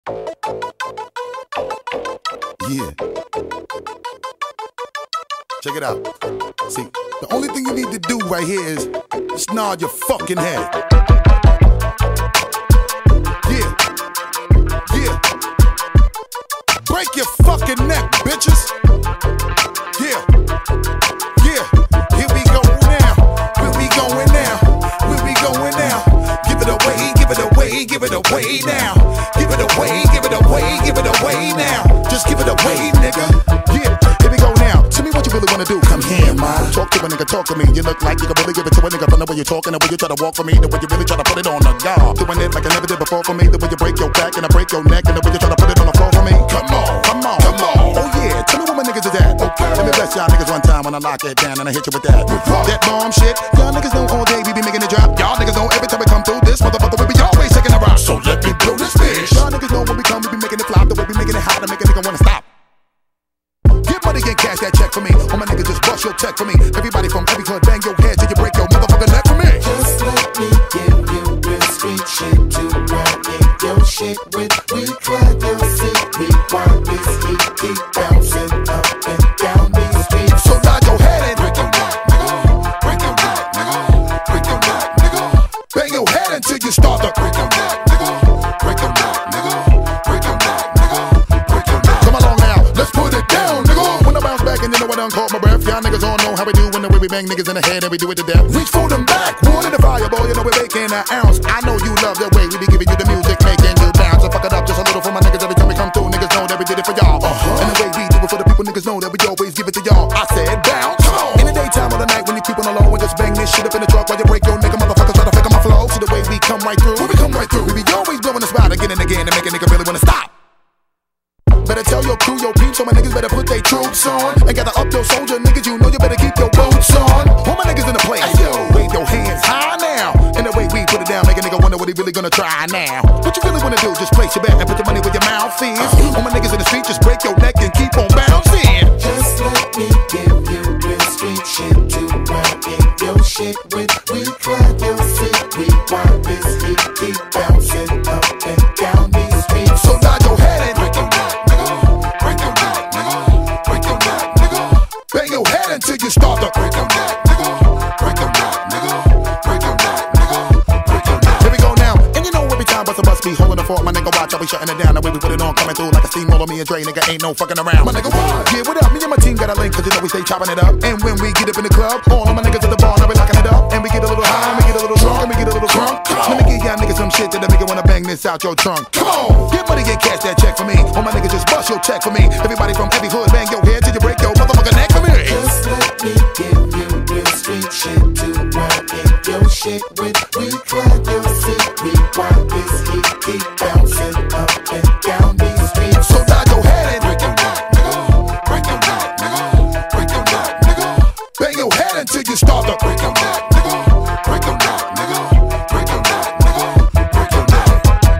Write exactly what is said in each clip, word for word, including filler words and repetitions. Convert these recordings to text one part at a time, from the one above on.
Yeah. Check it out. See, the only thing you need to do right here is just nod your fucking head. Yeah. Yeah. Break your fucking neck, bitches. Yeah. Yeah. Here we go now. Where we going now? Where we going now? Give it away, give it away, give it away now. Give it away, give it away, give it away now. Just give it away, nigga. Yeah, here we go now. Tell me what you really wanna do. Come here, ma. Talk to a nigga, talk to me. You look like you can really give it to a nigga from the way you're talking, the way you try to walk for me, the way you really try to put it on the guard. Doing it like I never did before for me, the way you break your back and I break your neck, and the way you try to put it on the floor for me. Come on, come on, come on. Oh yeah, tell me what my niggas is at. Okay, let me bless y'all niggas one time when I lock it down and I hit you with that. That bomb shit. Y'all niggas know all day we be making it drop. Y'all niggas know every time we come through this motherfucker we be always taking a rock. So let me blow this fish. Y'all niggas know when we come we be making it flop, the way we making it hot to make a nigga wanna stop. Get money and cash that check for me. All my niggas just bust your check for me. Everybody from every club bang your head till you break your motherfucking neck for me. Just let me give you real street shit to run in your shit with. We try to see we want this heat keep bouncing up and down these streets. So nod your head and break your neck, nigga. Break your neck, nigga. Break your neck, nigga. Bang your head until you start to break your neck, nigga. Break your neck, nigga. Break your neck, nigga. Break your neck. Come along now, let's put it down, nigga. When I bounce back and you know I done caught my breath. Y'all niggas all know how we do when the way we bang niggas in the head and we do it to death. Reach for them back, one in the fire, boy. You know we're making an ounce. I know you love the way we be giving you the music, making you bounce. So fuck it up just a little for my niggas every time we come through. Niggas know that we did it for y'all. Uh-huh. And the way we do it for the people, niggas know that we always give it to y'all. I said bounce. In the daytime or the night when you keep on the low and just bang this shit up in the truck while you break your nigga motherfuckers try to fake on my flow. See the way we come right through. When we come right through, we be always blowing the spot again and again to make a nigga really wanna stop. Better tell your crew, your peeps, so my niggas better put their troops on. And gather up your soldier niggas, you know you better keep your boots on. All my niggas in the place, yo, wave your hands high now. And the way we put it down, make a nigga wonder what he really gonna try now. What you really wanna do, just place your bet and put your money where your mouth is. All my niggas in the street, just break your neck and keep on bouncing. Just let me give you real street shit to run in your shit with. We try to see we want this heat keep bouncing up and down these streets. So nod your head and break your neck, nigga. Break your neck, nigga. Break your neck, nigga. Bang your head until you start to break your neck, nigga. Break your neck, nigga. Break your neck, nigga. Break your neck. Here we go now. And you know every time bust a bus be holding the fort, my nigga watch, I'll be shutting it down. The way we put it on, coming through like a steamroller. Me and Dre, nigga, ain't no fucking around. My nigga, what? Yeah, what up? Me and my team got a link, cause you know we stay chopping it up. And when we get up in the club, all of my niggas at the bar, now we locking it up. And we get a little high, and we get a little drunk, and we get a little drunk. Let me give y'all niggas some shit that make you wanna bang this out your trunk. Come on, get money and cash that check for me. All my niggas just bust your check for me. Everybody from every hood, bang your head till you break your motherfucking neck for me. Just let me give you real street shit to run in your shit with. We try to see we want this heat keep bouncing up and down these streets. So nod your head and break your neck, nigga. Break your neck, nigga. Break your neck, nigga. Bang your head until you start to break your neck, nigga. Break your neck, nigga. Break your neck, nigga. Break your neck.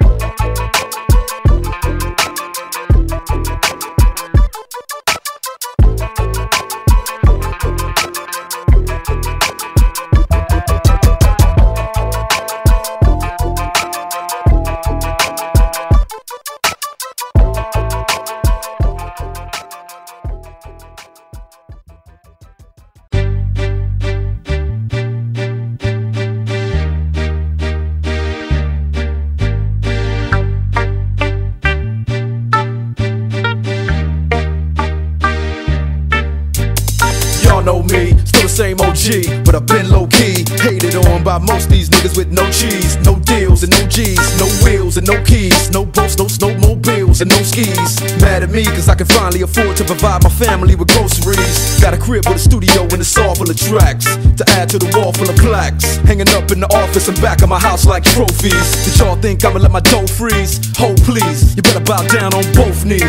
Know me, still the same O G, but I've been low-key hated on by most these niggas with no cheese, no deals and no G's, no wheels and no keys, no boats, no snowmobiles and no skis. Mad at me cause I can finally afford to provide my family with groceries. Got a crib with a studio and it's all full of tracks to add to the wall full of plaques, hanging up in the office and back of my house like trophies. Did y'all think I'ma let my dough freeze? Ho please, you better bow down on both knees.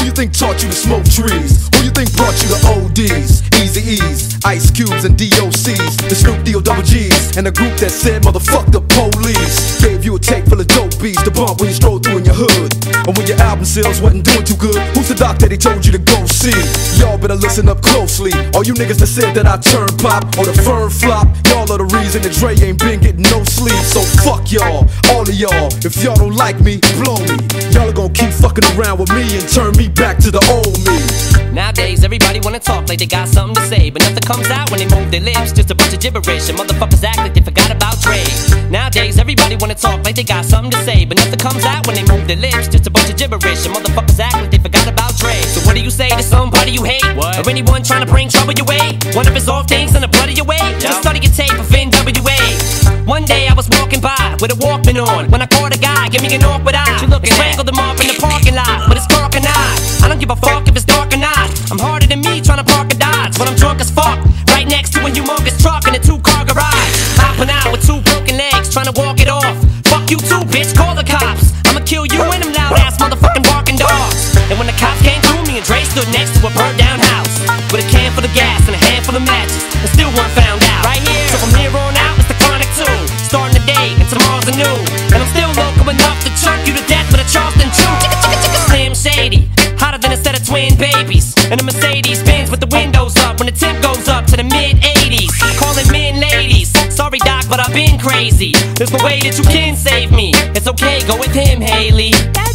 Who you think taught you to smoke trees? Who you think brought you to O Ds? Easy E's, Ice Cubes and D O C's, the Snoop D O double G's, and the group that said motherfuck the police. Gave you a tape full of dope beats to bump when you stroll through in your hood. And when your album sales wasn't doing too good, who's the doc that he told you to go see? Y'all better listen up closely. All you niggas that said that I turn pop or the firm flop, y'all are the reason that Dre ain't been getting no sleep. So fuck y'all, all of y'all. If y'all don't like me, blow me. Y'all are gonna keep fucking around with me and turn me back to the old me. Nowadays everybody wanna talk like they got something to say, but nothing comes out when they move their lips. Just a bunch of gibberish and motherfuckers act like they forgot about Dre. Nowadays everybody wanna talk like they got something to say, but nothing comes out when they move their lips. Just a bunch of gibberish and motherfuckers act like they forgot about Dre. So what do you say to somebody you hate? What? Or anyone trying to bring trouble your way? One of his off things in the blood of your way? Just study your tape of N W A. One day I was walking by with a Walkman on when I caught a guy, give me an awkward eye. You looking strangled him up in the parking lot, but it's dark and I. I don't give a fuck if it's dark or not. I'm harder than me trying to park a Dodge when I'm drunk as fuck, right next to a humongous truck in a two-car garage. Hopping out with two broken legs, trying to walk it off. Fuck you too, bitch, call the cops. I'ma kill you and them loud-ass motherfucking barking dogs. And when the cops came through, me and Dre stood next to a burnt-down house with a can full of gas and a handful of matches, and still weren't found out. Right here, so from here on out, it's the chronic too. Starting the day and tomorrow's a new, and I'm still local enough to choke you to death with a Charleston chew. Slim Shady, hotter than a set of twin babies, and a Mercedes Benz with the windows up when the temp goes up to the mid eighties. Calling men ladies, sorry doc, but I've been crazy. There's no way that you can save me. It's okay, go with him, Haley.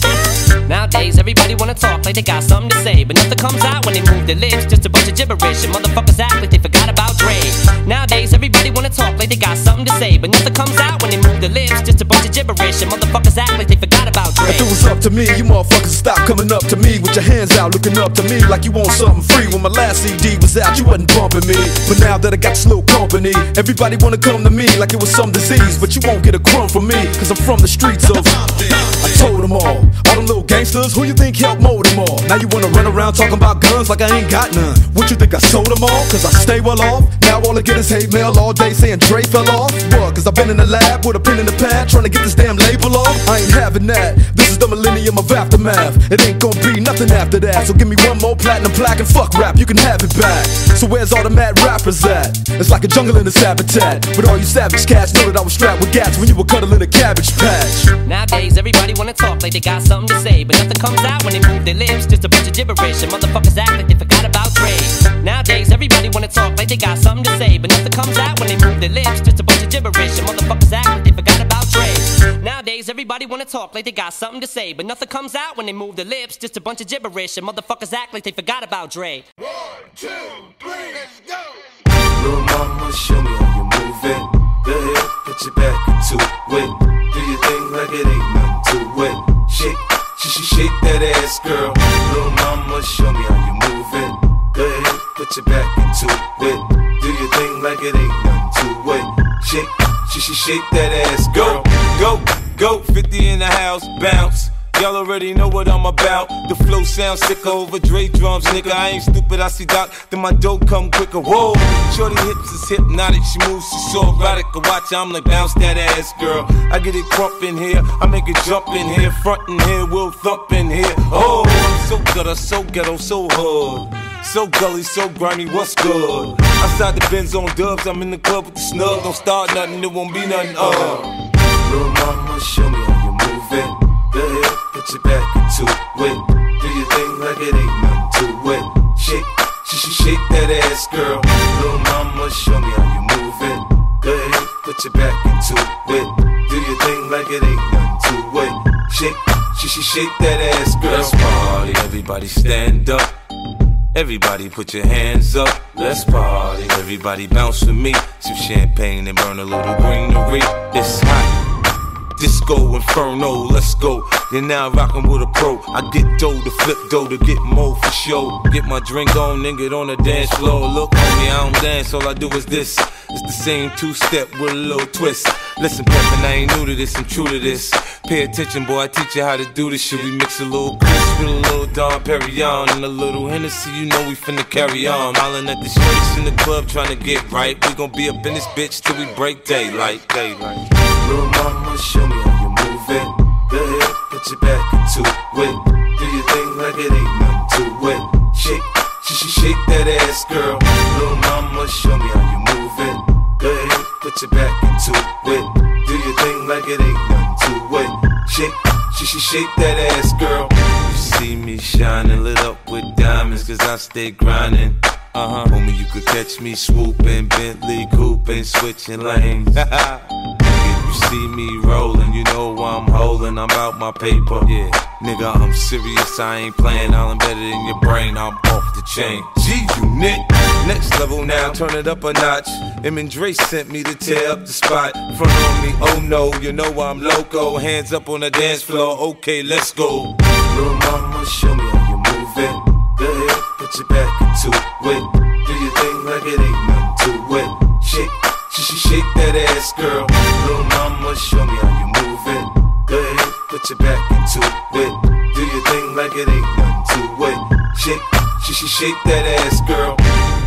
Nowadays everybody wanna talk like they got something to say, but nothing comes out when they move their lips. Just a bunch of gibberish and motherfuckers act like they forgot about Dre. Nowadays everybody wanna talk like they got something to say, but nothing comes out when they move their lips. Just a bunch of gibberish and motherfuckers act like they forgot about Dre. If it was up to me, you motherfuckers would stop coming up to me with your hands out, looking up to me like you want something free. When my last C D was out, you wasn't bumping me, but now that I got this little company, everybody wanna come to me like it was some disease. But you won't get a crumb from me, cause I'm from the streets of I told them all, all them little gangsters, who you think helped mold them all? Now you wanna run around talking about guns like I ain't got none. What you think I sold them all? Cause I stay well off. Now all I get is hate mail all day saying Dre fell off. What? Cause I've been in the lab with a pen in the pad trying to get this damn label off. I ain't having that. This is the millennium of aftermath. It ain't gonna be nothing after that. So give me one more platinum plaque and fuck rap, you can have it back. So where's all the mad rappers at? It's like a jungle in this habitat. But all you savage cats know that I was strapped with gats when you were cuddling a cabbage patch. Nowadays everybody wanna talk like they got something to say, but nothing comes out when they move their lips. Just a bunch of gibberish and motherfuckers act like they forgot about Dre. Nowadays everybody wanna talk like they got something to say, but nothing comes out when they move their lips. Just a bunch of gibberish and motherfuckers act like they forgot about Dre. Nowadays everybody wanna talk like they got something to say, but nothing comes out when they move their lips. Just a bunch of gibberish and motherfuckers act like they forgot about Dre. One, two, three, let's go. Little mama, show me how you move it. Go ahead, put your back into it. Do your thing like it ain't nothing to it. Shake, sh sh shake that ass, girl. Little mama, show me how you move it. Go ahead, put your back into it. Do your thing like it ain't nothing to it. Shake, sh sh shake that ass, girl. Go, go, go, fifty in the house, bounce. Y'all already know what I'm about. The flow sounds sicker over Dre drums, nigga. I ain't stupid, I see Doc, then my dough come quicker. Whoa, shorty hips is hypnotic, she moves, she's so erotic. I watch, I'm like, bounce that ass, girl. I get it crump in here, I make it jump in here, front in here, we'll thump in here. Oh, I'm so gutter, so ghetto, so hood. So gully, so grimy, what's good? Outside the Benz on dubs, I'm in the club with the snug. Don't start nothing, it won't be nothing, uh. Little mama, show me how you move it. Go ahead, put your back into it. Do your thing like it ain't nothing to it. Shake, sh sh shake that ass, girl. Little mama, show me how you move it. Go ahead, put your back into it. Do your thing like it ain't nothing to it. Shake, sh sh shake that ass, girl. Let's party, everybody stand up. Everybody put your hands up. Let's party, everybody bounce with me. Some champagne and burn a little greenery. It's hot. Disco Inferno, let's go. You're now rockin' with a pro. I get dough to flip dough to get more for show. Get my drink on, then get on the dance floor. Look, homie, I don't dance, all I do is this. It's the same two-step with a little twist. Listen, Peppin', I ain't new to this, I'm true to this. Pay attention, boy, I teach you how to do this shit. We mix a little Chris with a little Dom Perignon and a little Hennessy, you know we finna carry on. Hollin' at the shorties in the club tryna get right. We gon' be up in this bitch till we break daylight, daylight. Little mama, show me how you move it. Go ahead, put your back into it. Do your thing like it ain't nothing Shake, sh sh shake that ass, girl. Little mama, show me how you move it. Go ahead, put your back into it. Do your thing like it ain't nothing to it. Shake, sh sh shake that ass, girl. You see me shining, lit up with diamonds, cause I stay grinding. Uh-huh. Homie, you could catch me swooping, Bentley couping, switching lanes. If you see me rolling, you know I'm holding, I'm out my paper. Yeah, nigga, I'm serious, I ain't playing, I'll embed it in your brain, I'm off the chain. G-Unit, next level now, turn it up a notch. Em and Dre sent me to tear up the spot. Front on me, oh no, you know I'm loco. Hands up on the dance floor, okay, let's go. Little mama, show me how you move it. Go ahead, put your back into it. Do your thing like it ain't nothing to it. Shake, sh sh shake that ass, girl. Little mama, show me how you move it. Go ahead, put your back into it. Do your thing like it ain't nothing to it. Shake, sh sh shake that ass, girl.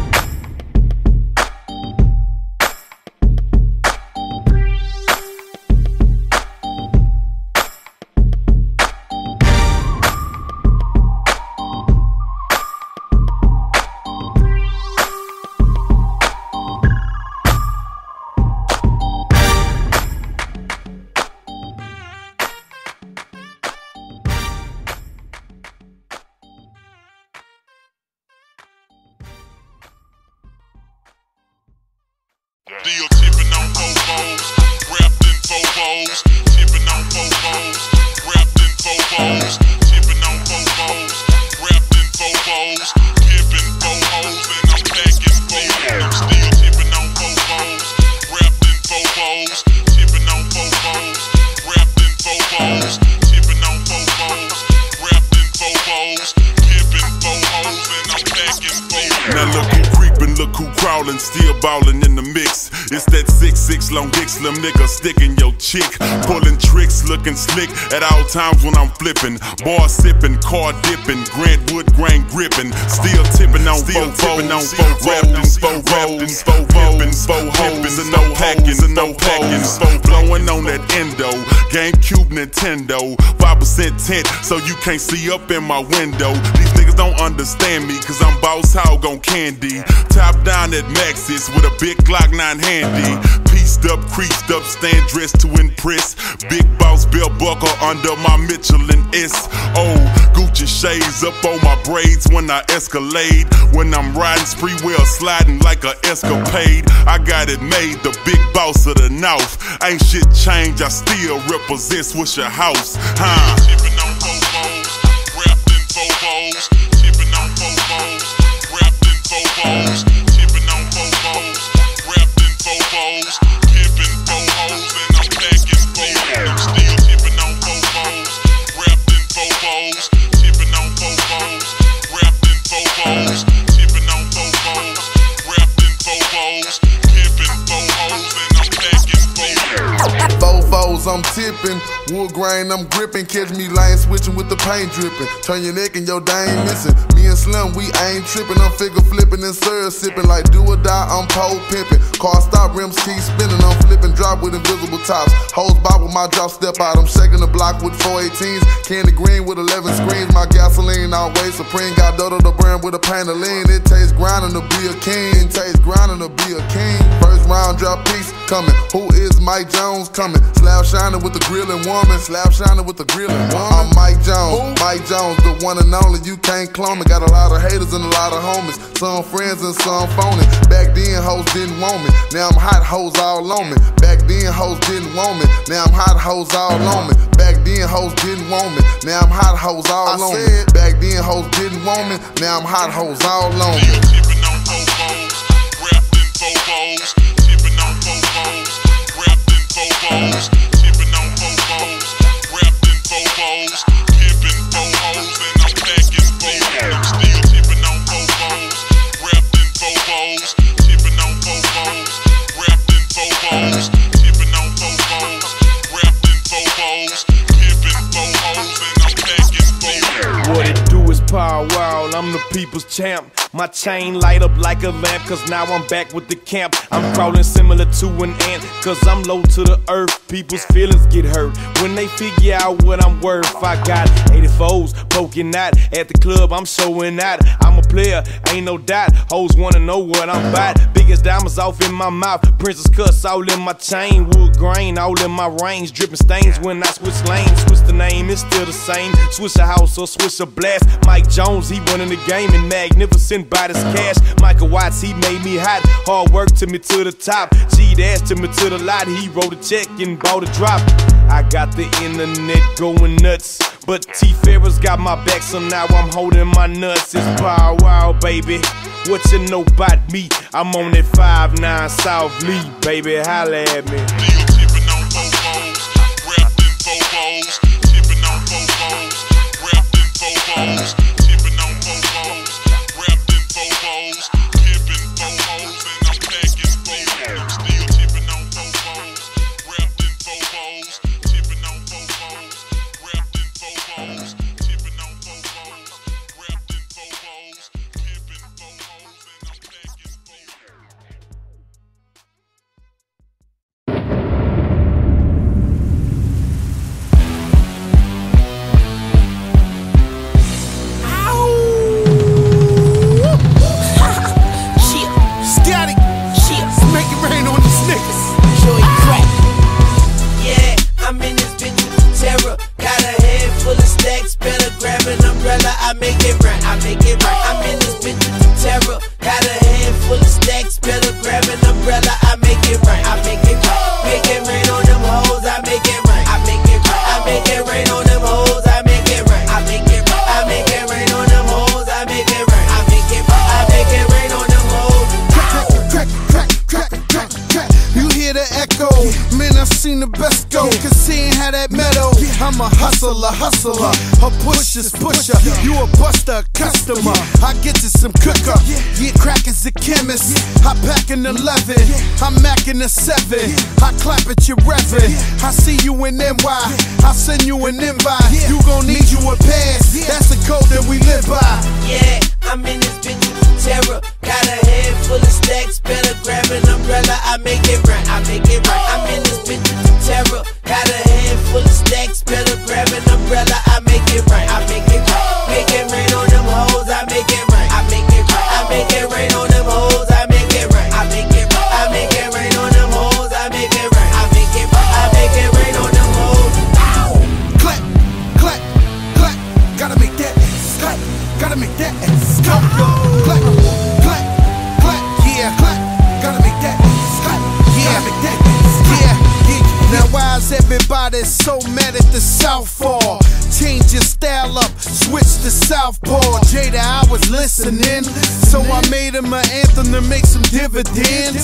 Still tipping on Bobos, wrapped in Bobos, tipping on Bobos, wrapped in Bobos, tipping on Bobos, wrapped in Bobos, tipping Bobos, and I'm packing Bobos. I'm still tipping on Bobos, wrapped in Bobos, tipping on Bobos, wrapped in Bobos, tipping on Bobos, wrapped in Bobos, tipping Bobos, and I'm packing Bobos. Now look who creepin', look who crawlin', still ballin' in the mix. It's that six six long dick slim nigga sticking your chick, pulling tricks, looking slick at all times when I'm flipping. Bar sipping, car dipping, Grant Wood grain gripping, still tipping on still tipping on four rolls, four rolls, four rolls, four hoes, and no packing, and no packing, blowing on that endo, GameCube, Nintendo, five percent tint, so you can't see up in my window. These niggas don't understand me, cause I'm boss hog on candy, top down at Maxis with a big Glock nine handy, pieced up, creased up, stand dressed to impress, big boss belt buckle under my Michelin S. Oh, Gucci shades up on my braids when I escalade, when I'm riding spree wheel sliding like a escapade. I got it made, the big boss of the North, ain't shit changed, I still represent Swisher House, huh? Tipping on Bobos, wrapped in Bobos, tipping on Bobos, wrapped in Bobos, tipping on Bobos, wrapped in Bobos, tipping Bobos, and I'm packing Bobos. I'm still tipping on Bobos, wrapped in Bobos, tipping on Bobos, wrapped in Bobos, tipping on Bobos, wrapped in Bobos, tipping Bobos, and I'm packing Bobos. Fofos, I'm tipping, wood grain, I'm gripping. Catch me lane switching with the paint dripping. Turn your neck and your dang missing. Me and Slim, we ain't tripping. I'm figure flipping and syrup sipping. Like do or die, I'm pole pimping. Car stop, rims keep spinning. I'm flipping drop with invisible tops. Hoes bob with my drop, step out. I'm shaking the block with four eighteens. Candy green with eleven screens. My gasoline always supreme. Got Dodo the brand with a pain of lean. It tastes grinding to be a king. It tastes grinding to be a king. First round drop piece coming. Who is Mike Jones coming? Slab shining with the grilling woman. Slab shining with the grilling woman. I'm Mike Jones. Who? Mike Jones, the one and only. You can't clone me. Got a lot of haters and a lot of homies. Some friends and some phony. Back then hoes didn't want me. Now I'm hot hoes all on me. Back then hoes didn't want me. Now I'm hot hoes all on me. Back then hoes didn't want me. Now I'm hot hoes all on me. Back then hoes didn't want me. Now I'm hot hoes all on me. Still tipping on Bobos, wrapped in Bobos, tipping on Bobos, wrapped in Bobos, tipping on Bobos, wrapped in Bobos, tipping Bobos, and I'm packing Bobos. I'm still tipping on Bobos, wrapped in Bobos, tipping on Bobos, wrapped in Bobos, tipping on Bobos, wrapped in Bobos, tipping Bobos, and I'm packing Bobos. What it do is power wow, I'm the people's champ. My chain light up like a lamp, cause now I'm back with the camp. I'm crawling similar to an ant, cause I'm low to the earth. People's feelings get hurt when they figure out what I'm worth. I got eighty-fours poking out at the club, I'm showing out. I'm a player, ain't no doubt. Hoes wanna know what I'm about. Biggest diamonds off in my mouth, princess cuts all in my chain. Wood grain all in my range, dripping stains when I switch lanes. Switch the name, it's still the same. Switch a house or switch a blast. Mike Jones, he running the game and magnificent by this cash. Michael Watts, he made me hot. Hard work took me to the top. G-Dash took me to the lot. He wrote a check and bought a drop. I got the internet going nuts, but T-Ferris got my back, so now I'm holding my nuts. It's Bow Wow, baby. What you know about me? I'm on that five nine South Lee, baby. Holla at me. Deal tipping on Bobos, wrapped in Bobos. Tipping on Bobos, wrapped in Bobos. Tipping on Bobos, wrapped in Bobos. Pippin' Bobos, and I'm packing Bobos. Still tipping on Bobos, wrapped in Bobos. Tipping on Bobos, wrapped in Bobos. Tipping on Bobos, wrapped in Bobos. Pippin' Bobos, and I'm packing Bobos. I make it right, I make it right. I'm in this bitch with the terror. Got a head full of stacks, better grab an umbrella. I make it right, I make it right. Make it rain on them hoes, I make it right. I make it right, I make it rain on them hoes, I make it right. I make it right, I make it rain on them hoes, I make it right. I make it right, I make it rain on them hoes. Crack, crack, crack, crack, crack. You hear the echo? Man, I've seen the best go. Cause seeing how that metal. I'm a hustler, hustler. A pusher's pusher. You a buster, customer. I get you some cooker. Yeah, crack is a chemist. I pack an eleven. I'm macking a seven. I clap at your reverend. I see you in N Y. I send you an invite. You gon' need you a pass. That's the code that we live by. Yeah, I'm in this bitch with the terror. Got a head full of stacks. Better grab an umbrella. I make it right. I make it right. I'm in this bitch with the terror. Got a head full of stacks. Better grab an umbrella. I make it right. I make it right. Make it rain on them hoes. I make it right. I make it right. I make it rain on them hoes. I make it right. I make it right. I make it rain on them hoes. I make it right. I make it right. I make it rain on them hoes. Clap, clap, clap. Gotta make that ass clap. Gotta make that ass clap. Clap, clap, clap. Yeah, clap. Gotta make that ass clap. Yeah, make that ass clap. Yeah, yeah. Now why is everybody so mad at the Southpaw? Change your style up, switch to Southpaw. Jada, I was listening, so I made him an anthem to make some dividends.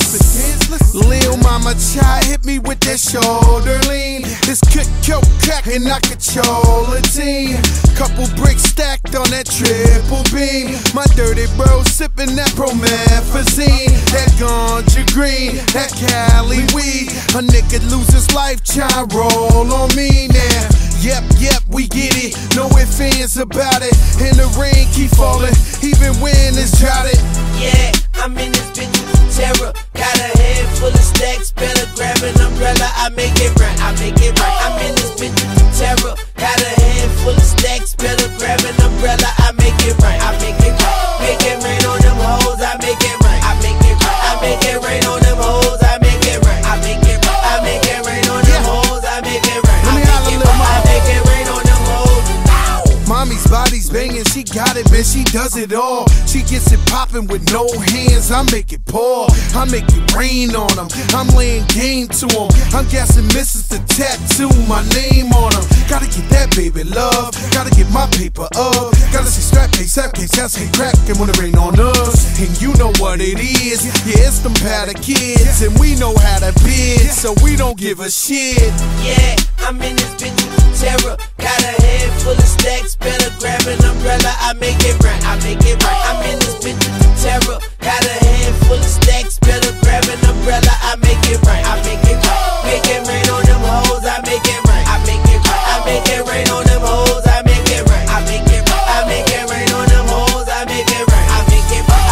Lil Mama Chai hit me with that shoulder lean. This kick, coke, crack, and I control a team. Couple bricks stacked on that triple beam. My dirty bro sipping that promethazine. That ganja green, that Cali weed. A nigga lose his life, try roll on me now. Yep, yep, we get it. No ifs, ands about it. And the rain keep falling, even when it's droughted. Yeah, I'm in this bitch with the terror. Got a head full of stacks. Better grab an umbrella. I make it right. I make it right. I'm in this bitch with the terror. Got a head full of stacks. Better grab an umbrella. I make it right. I make it right. Make it rain on them hoes. I make it right. I make it right. I make it rain on them hoes. I make it right. I make it right. I make it rain on them hoes. I make it right. I make it right. I make it rain on them hoes. Mommy's body's banging, she got it, man, she does it all. She gets it popping with no hands, I make it pour. I make it rain on them, I'm laying game to them. I'm guessing missus the tattoo, my name on them. Gotta get that baby love, gotta get my paper up. Gotta see strap case, strap case, that's hate crack, and when it rain on us. And you know what it is, yeah, it's them powder kids. And we know how to bid, so we don't give a shit. Yeah, I'm in this bitch with the terror. Got a head full of stacks. Better grab an umbrella. I make it right. I make it right. I'm in this bitch with the terror. Got a head full of stacks. Better grab an umbrella. I make it right. I make it right. Make it rain on them hoes. I make it right. I make it right. I make it rain on them hoes. I make it right. I make it right. I make it rain on them hoes. I make it right. I make it right.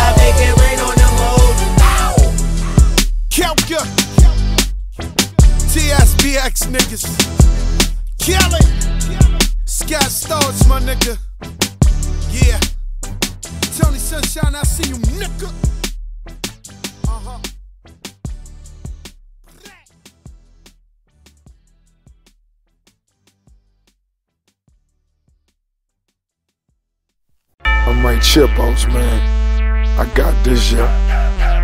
nigga. Yeah. Tony Sunshine, I see you, nigga. Uh-huh. I'm right Chipos, man. I got this, yeah.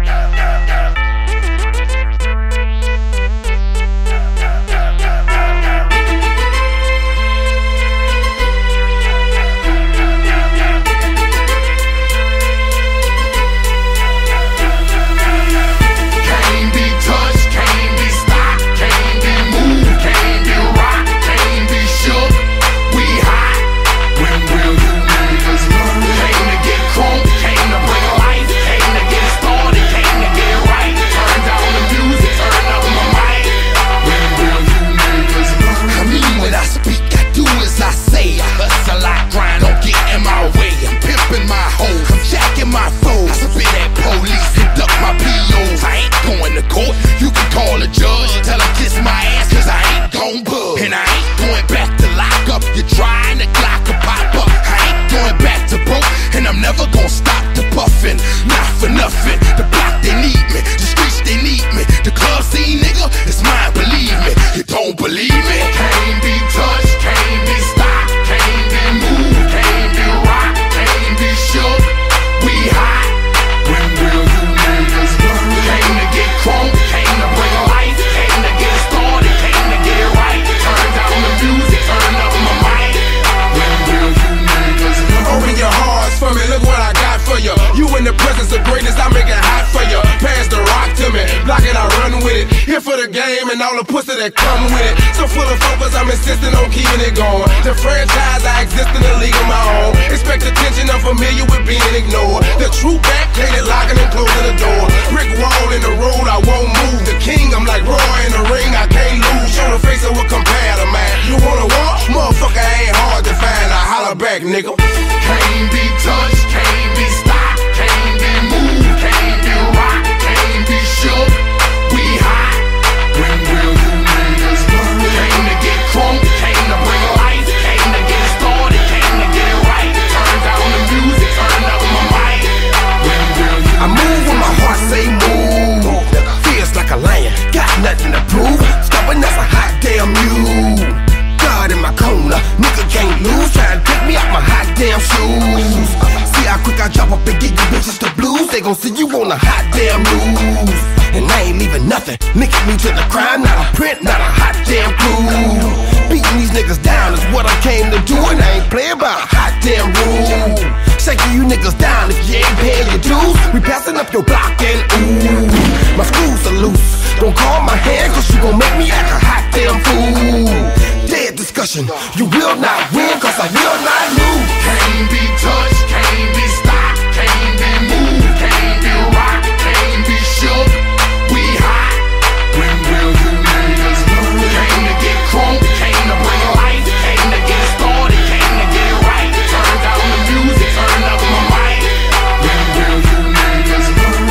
And all the pussy that come with it. So full of focus, I'm insisting on keeping it going. The franchise, I exist in a league of my own. Expect attention, I'm familiar with being ignored. The true back, hated locking and closing the door. Brick wall in the road, I won't move. The king, I'm like Roy in the ring, I can't lose. Show the face of what compare to man. You wanna walk? Motherfucker ain't hard to find. I holler back, nigga. Can't be touched, can't be stopped, can't be moved, can't be rocked, can't be shook. We hot. When will you niggas learn? Came to get crunk, came to bring life, came to get started, came to get it right. Turn down the music, turn up my mic. When will you I move when my heart say move. Feels like a lion, got nothing to prove. Stubborn as a hot damn mule. God in my corner, nigga can't lose. Try to take me out my hot damn shoes. See how quick I drop up and get you bitches the blues. They gon' see you on the hot damn news. And I ain't leaving nothing, linking me to the crime. Not a print, not a hot damn clue. Beating these niggas down is what I came to do. And I ain't playing by a hot damn rule. Shaking you niggas down if you ain't paying your dues. We passing up your block and ooh, my screws are loose. Don't call my hand cause you gon' make me act a hot damn fool. Dead discussion, you will not win cause I will not lose. Can't be touched, can't be stopped, can't be moved, can't be rocked, can't be shook. We hot. When will you niggas learn? Came to get crunk, came to bring life, came to get started, came to get it right. Turn down the music, turn up my mic. When will you niggas learn?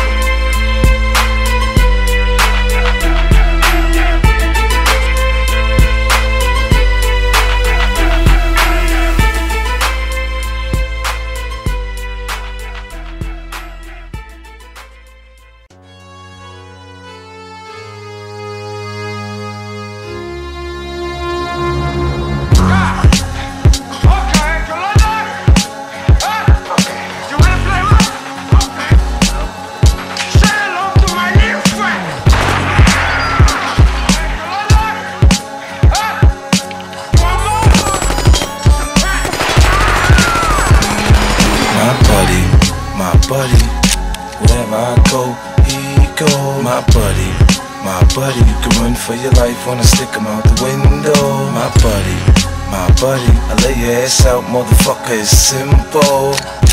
buddy. Wherever I go, he go. My buddy, my buddy. You can run for your life, wanna stick him out the window. My buddy, my buddy. I lay your ass out, motherfucker, it's simple.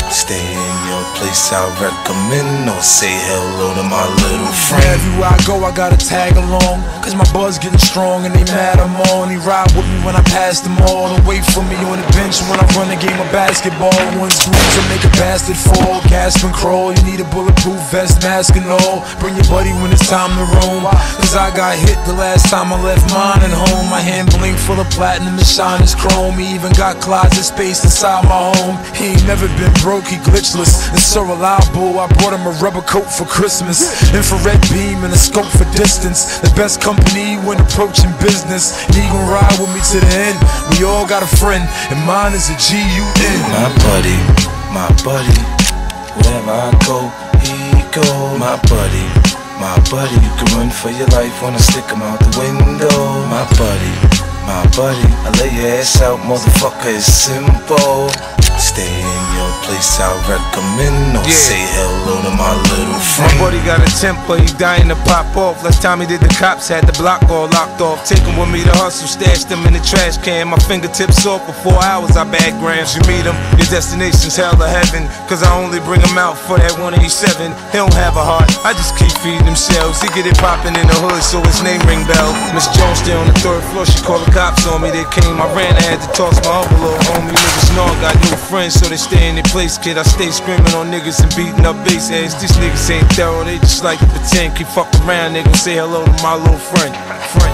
Stay in your place, I recommend, or say hello to my little friend. Everywhere I go, I gotta tag along, cause my buzz getting strong and they mad I'm on. They ride with me when I pass them all, and wait for me on the bench when I run a game of basketball. One screw to make a bastard fall, gasp and crawl. You need a bulletproof vest, mask and all. Bring your buddy when it's time to roam, cause I got hit the last time I left mine at home. My hand blink full of platinum and shine is chrome. He even got closet space inside my home. He ain't never been broke, he glitchless and so reliable. I brought him a rubber coat for Christmas, infrared beam and a scope for distance. The best company when approaching business, and he gon' ride with me to the end. We all got a friend, and mine is a G U N. My buddy, my buddy, wherever I go, he go. My buddy, my buddy, you can run for your life, wanna stick him out the window. My buddy, my buddy, I lay your ass out, motherfucker, it's simple. Stay in your place, I recommend, or yeah. say hello to my little friend. My buddy got a temper, he dying to pop off. Last time he did the cops, had the block all locked off. Take him with me to hustle, stashed him in the trash can. My fingertips off for four hours, I bag grams. You meet him, your destination's hell or heaven, cause I only bring him out for that one eighty-seven. He don't have a heart, I just keep feeding him shells. He get it poppin' in the hood, so his name ring bell. Miss Jones stay on the third floor, she called the cops on me. They came, I ran, I had to toss my other little homie. Niggas know I got new friends, so they stay in their place, kid. I stay screaming on niggas and beating up bass heads. These niggas ain't thorough, they just like to pretend. Keep fuck around, they gon' say hello to my little friend. Friend.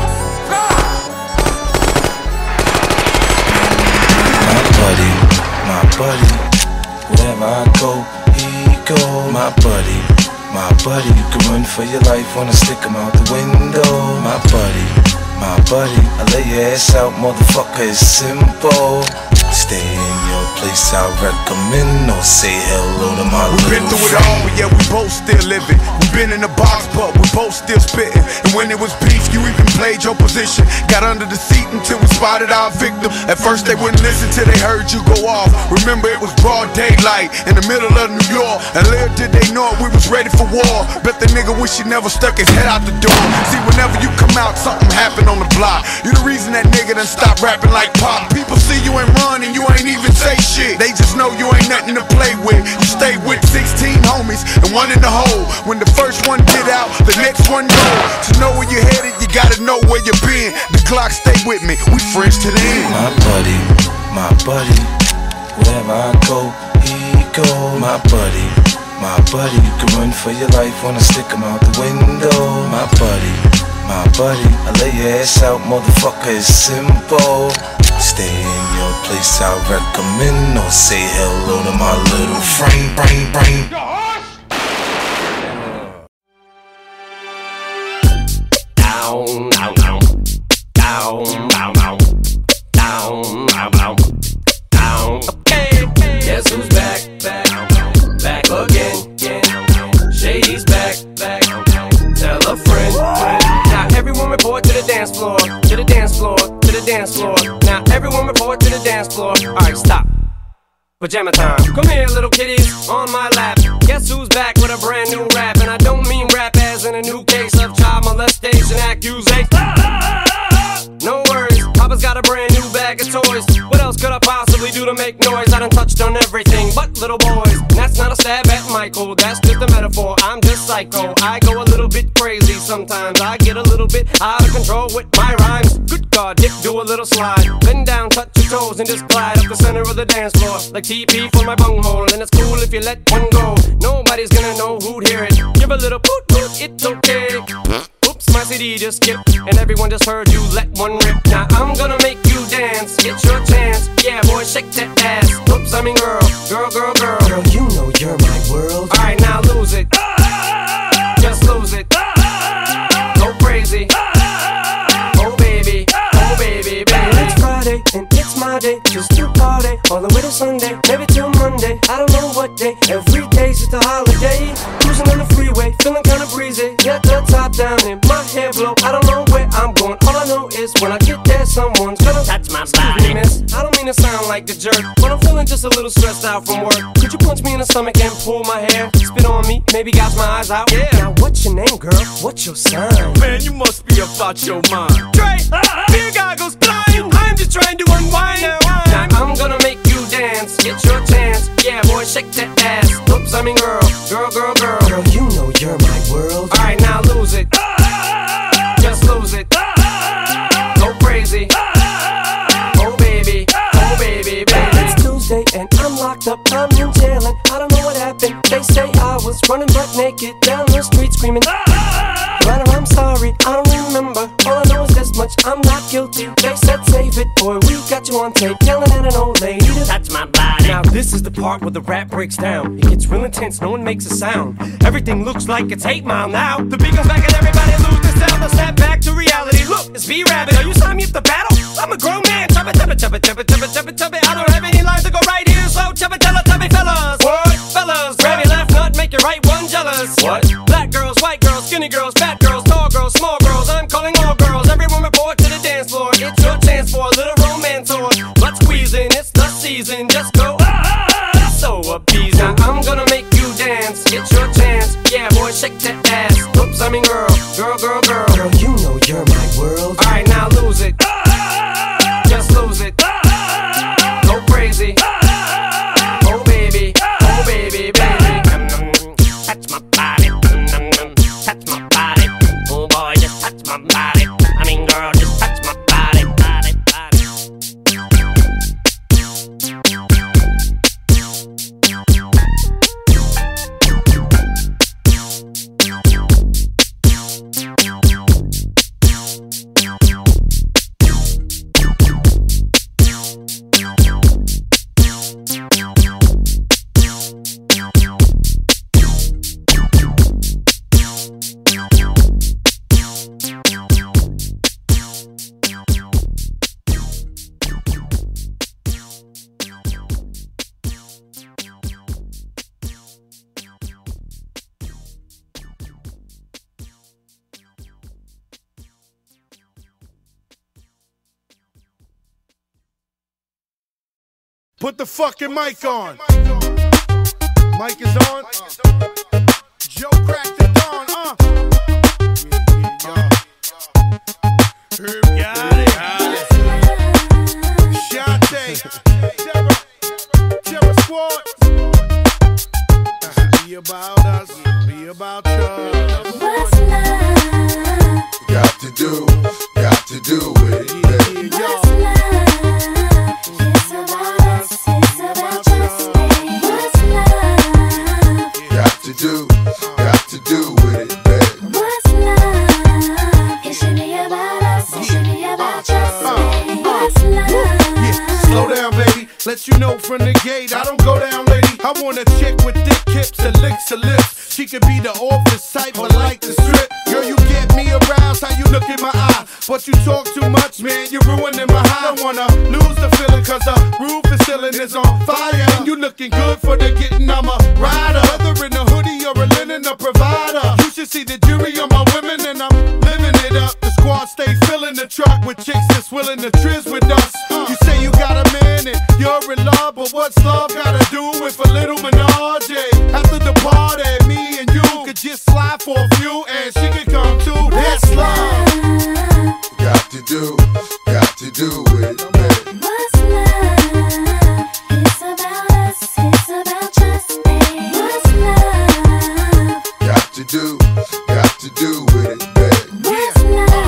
My buddy, my buddy, wherever I go, he go. My buddy, my buddy, you can run for your life, wanna stick him out the window. My buddy, my buddy, I lay your ass out, motherfucker, it's simple. Stay in your place, I recommend, or say hello to my little friend. We've been through it all, but yeah, we both still living. We've been in the box, but we both still spitting. And when it was beef, you even played your position. Got under the seat until we spotted our victim. At first they wouldn't listen till they heard you go off. Remember it was broad daylight in the middle of New York, and little did they know it, we was ready for war. Bet the nigga wish he never stuck his head out the door. See, whenever you come out, something happen on the block. You the reason that nigga done stopped rapping like Pop. People see you and run and you ain't even say shit. They just know you ain't nothing to play with. You stay with sixteen homies and one in the hole. When the first one get out, the next one go. To know where you're headed, you gotta know where you've been. The clock stay with me, we friends to the end. My buddy, my buddy, wherever I go, he go. My buddy, my buddy, you can run for your life, wanna stick him out the window. My buddy, my buddy, I lay your ass out, motherfucker, it's simple. Stay in your place, I recommend, or say hello to my little friend. Brain, brain. Down, down, down, down, down, down, down, down, down, down. Okay, guess who's back, back, back again, again. Shady's back, back. Tell a friend, friend. Now everyone report to the dance floor, to the dance floor, to the dance floor. Now everyone report to the dance floor. Alright, stop. Pajama time. Come here, little kitties, on my lap. Guess who's back with a brand new rap? And I don't mean rap as in a new case of child molestation accusation. No worries, Papa's got a brand new bag of toys. What else could I possibly do to make noise? I done touched on everything but little boys. And that's not a stab at Michael, that's just a metaphor. I'm just psycho, I go a little bit crazy sometimes. I get a little bit out of control with my rhymes. Good God, dip, do a little slide. Bend down, touch your toes, and just glide up the center of the dance floor. Like T P for my bunghole, and it's cool if you let one go. Nobody's gonna know who'd hear it. Give a little poot poot, it's okay. Oops, my C D just skipped, and everyone just heard you let one rip. Now I'm gonna make you dance, get your chance. Yeah, boy, shake that ass. Oops, I mean girl, girl, girl, girl. Girl, you know you're my world. Alright, now lose it. Just lose it. Go crazy. Oh baby, oh baby, baby. It's Friday, and it's my day. Just to party, all the way to Sunday. Maybe till Monday, I don't know what day. Every day's just a holiday. Cruising on the freeway, feeling kinda breezy. Got the top down and my hair blow. I don't know where I'm going, all I know is when I get there, someone's gonna touch my body. Miss, I don't mean to sound like the jerk, but I'm feeling just a little stressed out from work. Could you punch me in the stomach and pull my hair? Spit on me, maybe gouge my eyes out. Yeah. Now what's your name, girl? What's your sign? Man, you must be about your mind. Trey, beer goggles blind. I'm just trying to unwind. Now I'm gonna make you you dance. It's your chance. Yeah, boy, shake that ass. Oops, I mean girl, girl, girl, girl. Girl, you know you're my world. Alright, now lose it. Just lose it. Go crazy. Oh baby, oh baby, baby. It's Tuesday and I'm locked up, I'm in jail and I don't know what happened. They say I was running butt naked down the street screaming. But I'm sorry, I don't remember. All I know is this much, I'm not guilty. They said save it, boy, we got you on tape yelling at an old lady to touch my body. Now this is the part where the rap breaks down. It gets real intense, no one makes a sound. Everything looks like it's eight mile now. The beat goes back and everybody lose their sound. Now snap back to reality. Look, it's V-Rabbit. Are you signing me up to battle? I'm a grown man. Chubba, chubba, chubba, chubba, chubba, chubba, chubba. I don't have any lines to go right here, so chubba, tella, chubby fellas. What? Fellas, grab your left nut, make your right one jealous. What? Black girls, white girls, skinny girls, fat girls, tall girls, small girls. I'm calling all girls. Everyone report to the dance floor. It's your chance for a little romance or butt squeezing. It's the season. Just go. So appeasing. Now I'm gonna make you dance. It's your chance. Yeah, boy, shake that ass. Oops, I mean girl, girl, girl, girl. Girl, you know you're my world. Alright, now lose it. Just lose it. Go crazy. Oh baby, oh baby, baby. Touch my body. Touch my body. Oh boy, just touch my body. I mean girl, just touch my body. Body, body. Put the fucking mic on. Mic is on. Uh. Joe cracked the dawn. Uh. Herb got it. Shante. Terror. Terror Squad. Be about us. Be about us. What's love? Got to do, got to do with it, baby. What's love? It's about us. It's about just me. What's love? Got to do, got to do with it, baby. What's love? It should be about us. It should be about just me. What's love? Yeah, slow down, baby. Let you know from the gate, I don't go down, lady. I want a chick with thick hips and licks her lips. She could be the office type, but like the strip. Girl, you get me aroused, how you look in my eye. But you talk too much, man, you're ruining my high. I don't wanna lose the feeling, cause the roof is ceiling is on fire. And you looking good for the getting, I'm a rider. Whether in a hoodie or a linen, a provider. You should see the jury on my women, and I'm living it up. The squad stay filling the truck with chicks that's willing to trizz with us. You say you got a man and you're in love, but what's love gotta do with a little menage? After the party, me and you could just slide for a few, and she could come too. That's love. Got to do, got to do with it, baby. What's love? It's about us. It's about just me. What's love? Got to do, got to do with it, baby. What's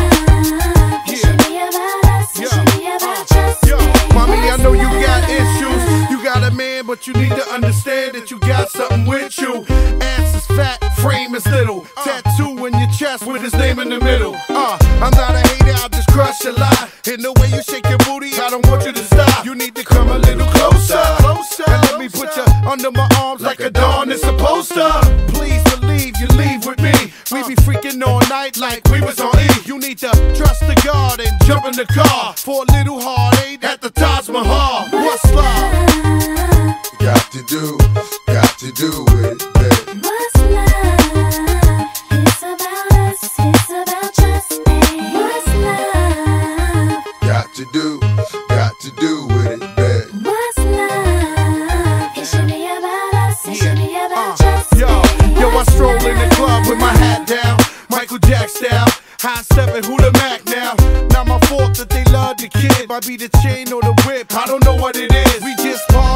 love? It should be about us. It should be about just Yo, me. mommy, I know you got issues. You got a man, but you need to understand that you got something with you. Ass is fat, frame is little. Tattoo in your chest with his name in the middle. Uh, I'm not a hater, I'll just crush a lie. In the way you shake your booty, I don't want you to stop. You need to come a little closer, closer, and let me put you under my arms like a dawn is supposed to. Please believe you leave with me. We be freaking all night like we was on E. You need to trust the God and jump in the car for a little heartache at the Taj Mahal. What's love? Got to do, got to do with it, baby. What's love? It's about us. It's about just me. What's love? Got to do, got to do with it, baby. What's love? It should be about us. It should be about just Yo, me. yo, I stroll in the club with my hat down, Michael Jack style. High stepping, who the Mac now? Not my fault that they love the kid. Might be the chain or the whip, I don't know what it is. We just party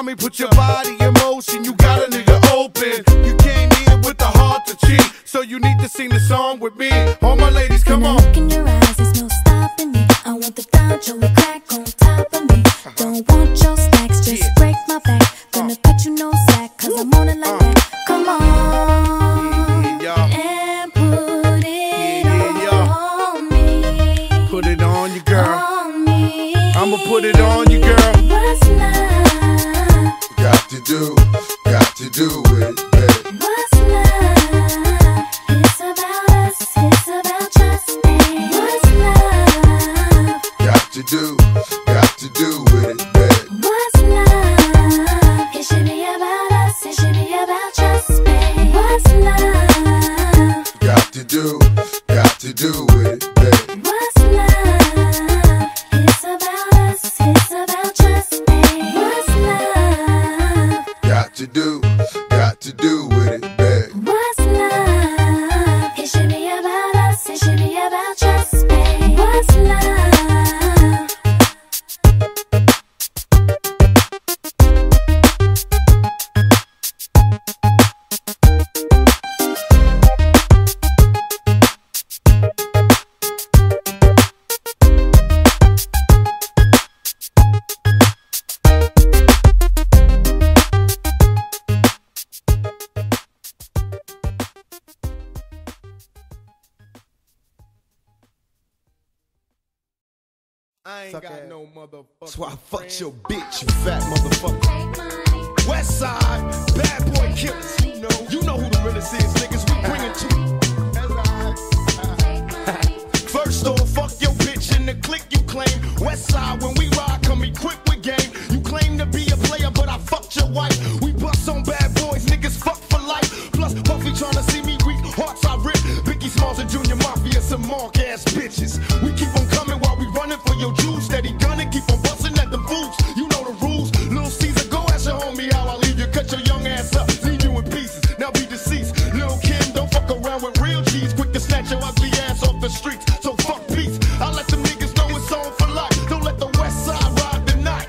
mommy, put your body in motion. You got a nigga open. You came here with the heart to cheat, so you need to sing the song with me. All my ladies, come when on. I look in your eyes, there's no stopping me. I want the Donjo with crack on top of me. Don't want your stacks, just Yeah. break my back. Gonna put you no sack, cause I'm on it like that. Come on Yeah, and put it Yeah, yeah, on me. put it on you, girl. On me. I'ma put it on you, girl. What's love? Got to do, got to do it, babe. What's love? It's about us, it's about trust me. What's love? Got to do, got to do with it, babe. What's love? It should be about us, it should be about trust me. What's love? Got to do, got to do with it, babe. What's love? It's about us, it's about trust me. What's love? Got to do, got to do with it, babe. What's love? It should be about us, it should be about trust me. What's love? I ain't got no motherfucker. That's why I fucked your bitch, you fat motherfucker. West Side, bad boy killers. You know, you know who the realest is, niggas. We bring it to you. First off, fuck your bitch in the clique you claim. West Side, when we ride, come equipped with game. You claim to be a player, but I fucked your wife. We bust on bad boys, niggas fuck for life. Plus, Puffy tryna see me weak, hearts I rip. Biggie Smalls and Junior Mafia, some mark ass bitches. We keep on coming while we running for your juice. Steady gunning, keep on busting at them fools. You know the rules. Lil Caesar, go ask your homie how I leave you. Cut your young ass up, leave you in pieces. Now be deceased. Lil Kim, don't fuck around with real G's. Quick to snatch your ugly ass off the streets. So fuck peace. I let them niggas know it's on for life. Don't let the West Side ride the night.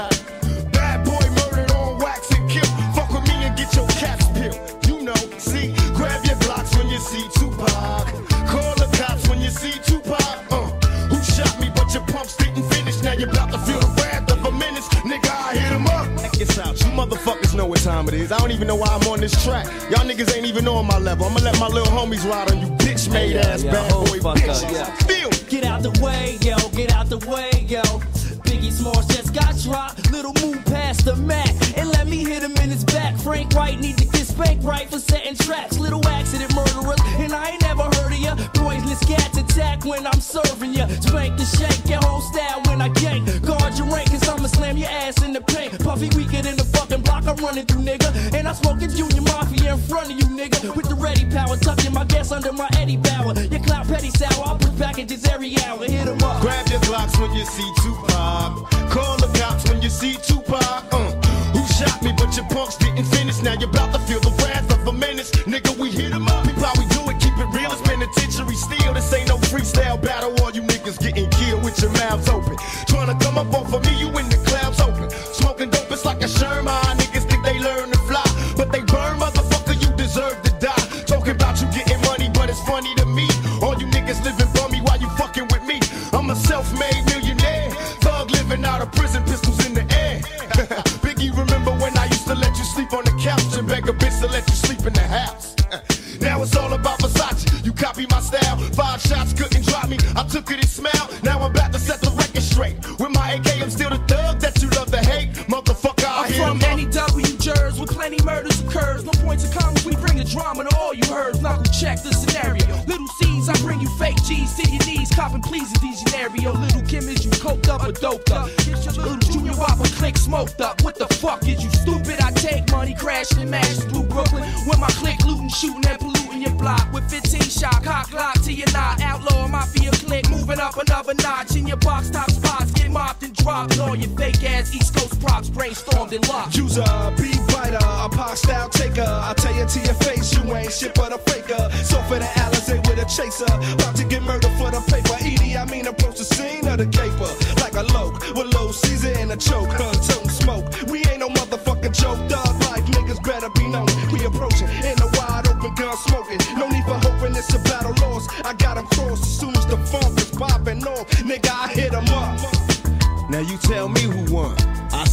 Bad boy murdered on wax and kill. Fuck with me and get your caps peeled. You know, see, grab your blocks when you see Tupac. Call the cops when you see Tupac. Uh, who shot me but your pumps didn't finish? Now you're about to feel the wrath of a menace. Nigga, I hit him up. Check this out, you motherfuckers know what time it is. I don't even know why I'm on this track. Y'all niggas ain't even on my level. I'ma let my little homies ride on you bitch made ass yeah, bad hold boy fuck bitches. up, yeah. Feel. Get out the way, yo, get out the way, yo. Biggie Smalls just got dropped. Little move past the Mac and let me hit him in his back. Frank White need to get spanked right for setting traps. Little accident murderers, and I ain't never heard of ya. Poisonous cats attack when I'm serving ya. Spank the shank, your whole style when I gank. Guard your rank, cause I'ma slam your ass in the paint. Puffy weaker than the fucking block I'm running through, nigga. And I'm smoking Junior Mafia in front of you, nigga. With the ready power, tucking my gas under my Eddie Bauer. Your clout petty sour, I'll put packages every hour. Hit 'em up. Grab your Glocks when you see Tupac. Call the cops when you see Tupac. Uh, who shot me but your punks didn't finish? Now you're about to feel the wrath of a menace. Nigga, we hit 'em up. We probably do it, keep it real. It's penitentiary steel. This ain't no freestyle battle. All you niggas getting killed with your mouths open. Trying to come up off of me, you in the clouds open. Smoking dope, it's like a Sherman. Niggas think they learn to fly, but they burn, motherfucker, you deserve to die. Talking about you getting money, but it's funny to me. All you niggas living bummy while you fucking with me. I'm a self-made millionaire. Thug living out of prison, pistols in the air. Biggie, remember when I used to let you sleep on the couch and beg a bitch to let you sleep in the house? Now it's all about Versace. You copy my style. Five shots couldn't drop me. I took it and smiled. Now I'm about to set the record straight. With my A K, I'm still the thug that you love to hate. Motherfucker, I I'm hear from N E W Jersey, where plenty murders occurs. No points of comments, we bring the drama to all you heard. Knuckle check the scenario. Little C's, I bring you fake G's to your knees. Copping pleasing degenario. Little Kim, is you coked up or doped up? Get your little Junior Whopper click smoked up. What the fuck is you stupid? I take money, crashing and mashing through Brooklyn. With my click looting, shooting and polluting your block. With fifteen shot, cock lock to your knot. Outlaw mafia click, moving up another notch. In your box top spots, get mopped and dropped. All your fake ass East Coast props brainstormed and locked. User, be biter, a pop style taker. I tell you to your face, you ain't shit but a faker. So for the Alizé with a chaser, about to get murdered for the paper. Edie, I mean approach the scene of the caper like a loke with low season and a choke. Huh, toting smoke. We ain't no motherfucker.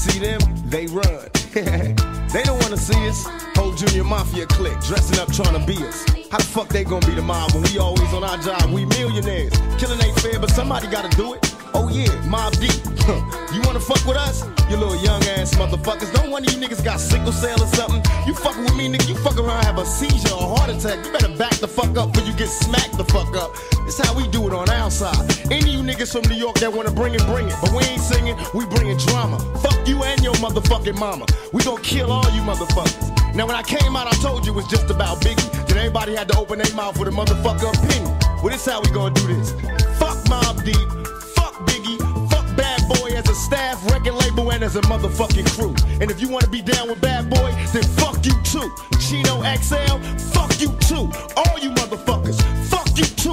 see them, they run. They don't wanna see us. Whole Junior Mafia clique dressing up trying to be us. How the fuck they gonna be the mob when we always on our job? We millionaires. Killing ain't fair, but somebody gotta do it. Oh yeah, Mob Deep. You wanna fuck with us? You little young ass motherfuckers. Don't one of you niggas got sickle cell or something? You fucking with me, nigga, you fuck around, have a seizure or a heart attack. You better back the fuck up before you get smacked the fuck up. It's how we do it on our side. Any of you niggas from New York that wanna bring it, bring it. But we ain't singing, we bringing drama. Fuck you and your motherfucking mama. We gon' kill all you motherfuckers. Now when I came out, I told you it was just about Biggie. Then everybody had to open their mouth with a motherfucker opinion. Well, this how we gonna do this. Fuck Mobb Deep. Biggie, fuck Bad Boy as a staff, record label, and as a motherfucking crew. And if you wanna be down with Bad Boy, then fuck you too. Chino X L, fuck you too. All you motherfuckers, fuck you too.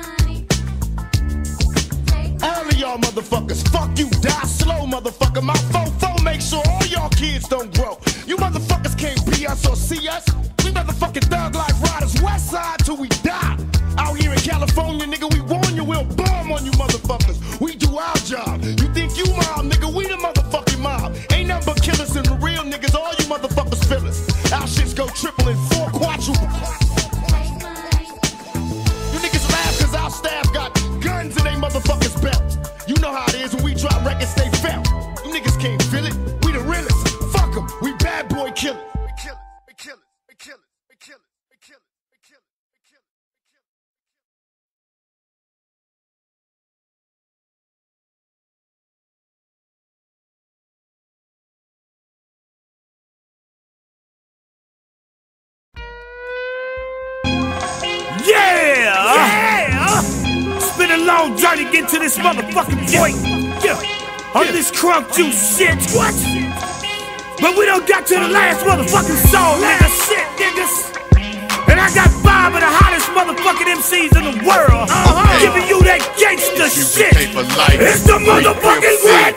All of y'all motherfuckers, fuck you, die slow, motherfucker. My fofo make sure all y'all kids don't grow. You motherfuckers can't be us or see us. We motherfucking thug life riders, west side till we die. Out here in California, nigga, we warn you, we'll bomb on you motherfuckers. We do our job. You think you mob, nigga, we the motherfucking mob. Ain't nothing but killers and the real niggas, all you motherfuckers feel us. Our shits go triple and four quadruple. You niggas laugh cause our staff got guns in they motherfuckers' belts. You know how it is when we drop records, they felt. You niggas can't feel it, we the realest. Fuck them, we Bad Boy killers. We kill it, we kill it, we kill it, we kill it, we kill it, we kill it. Yeah! Yeah! It's been a long journey getting to this motherfucking point. Yeah! On this crunk juice shit. What? But we don't got to the last motherfucking song, niggas. Shit, niggas. And I got five of the hottest motherfucking M Cs in the world. Uh-huh. Giving you that gangsta shit. It's the motherfucking grand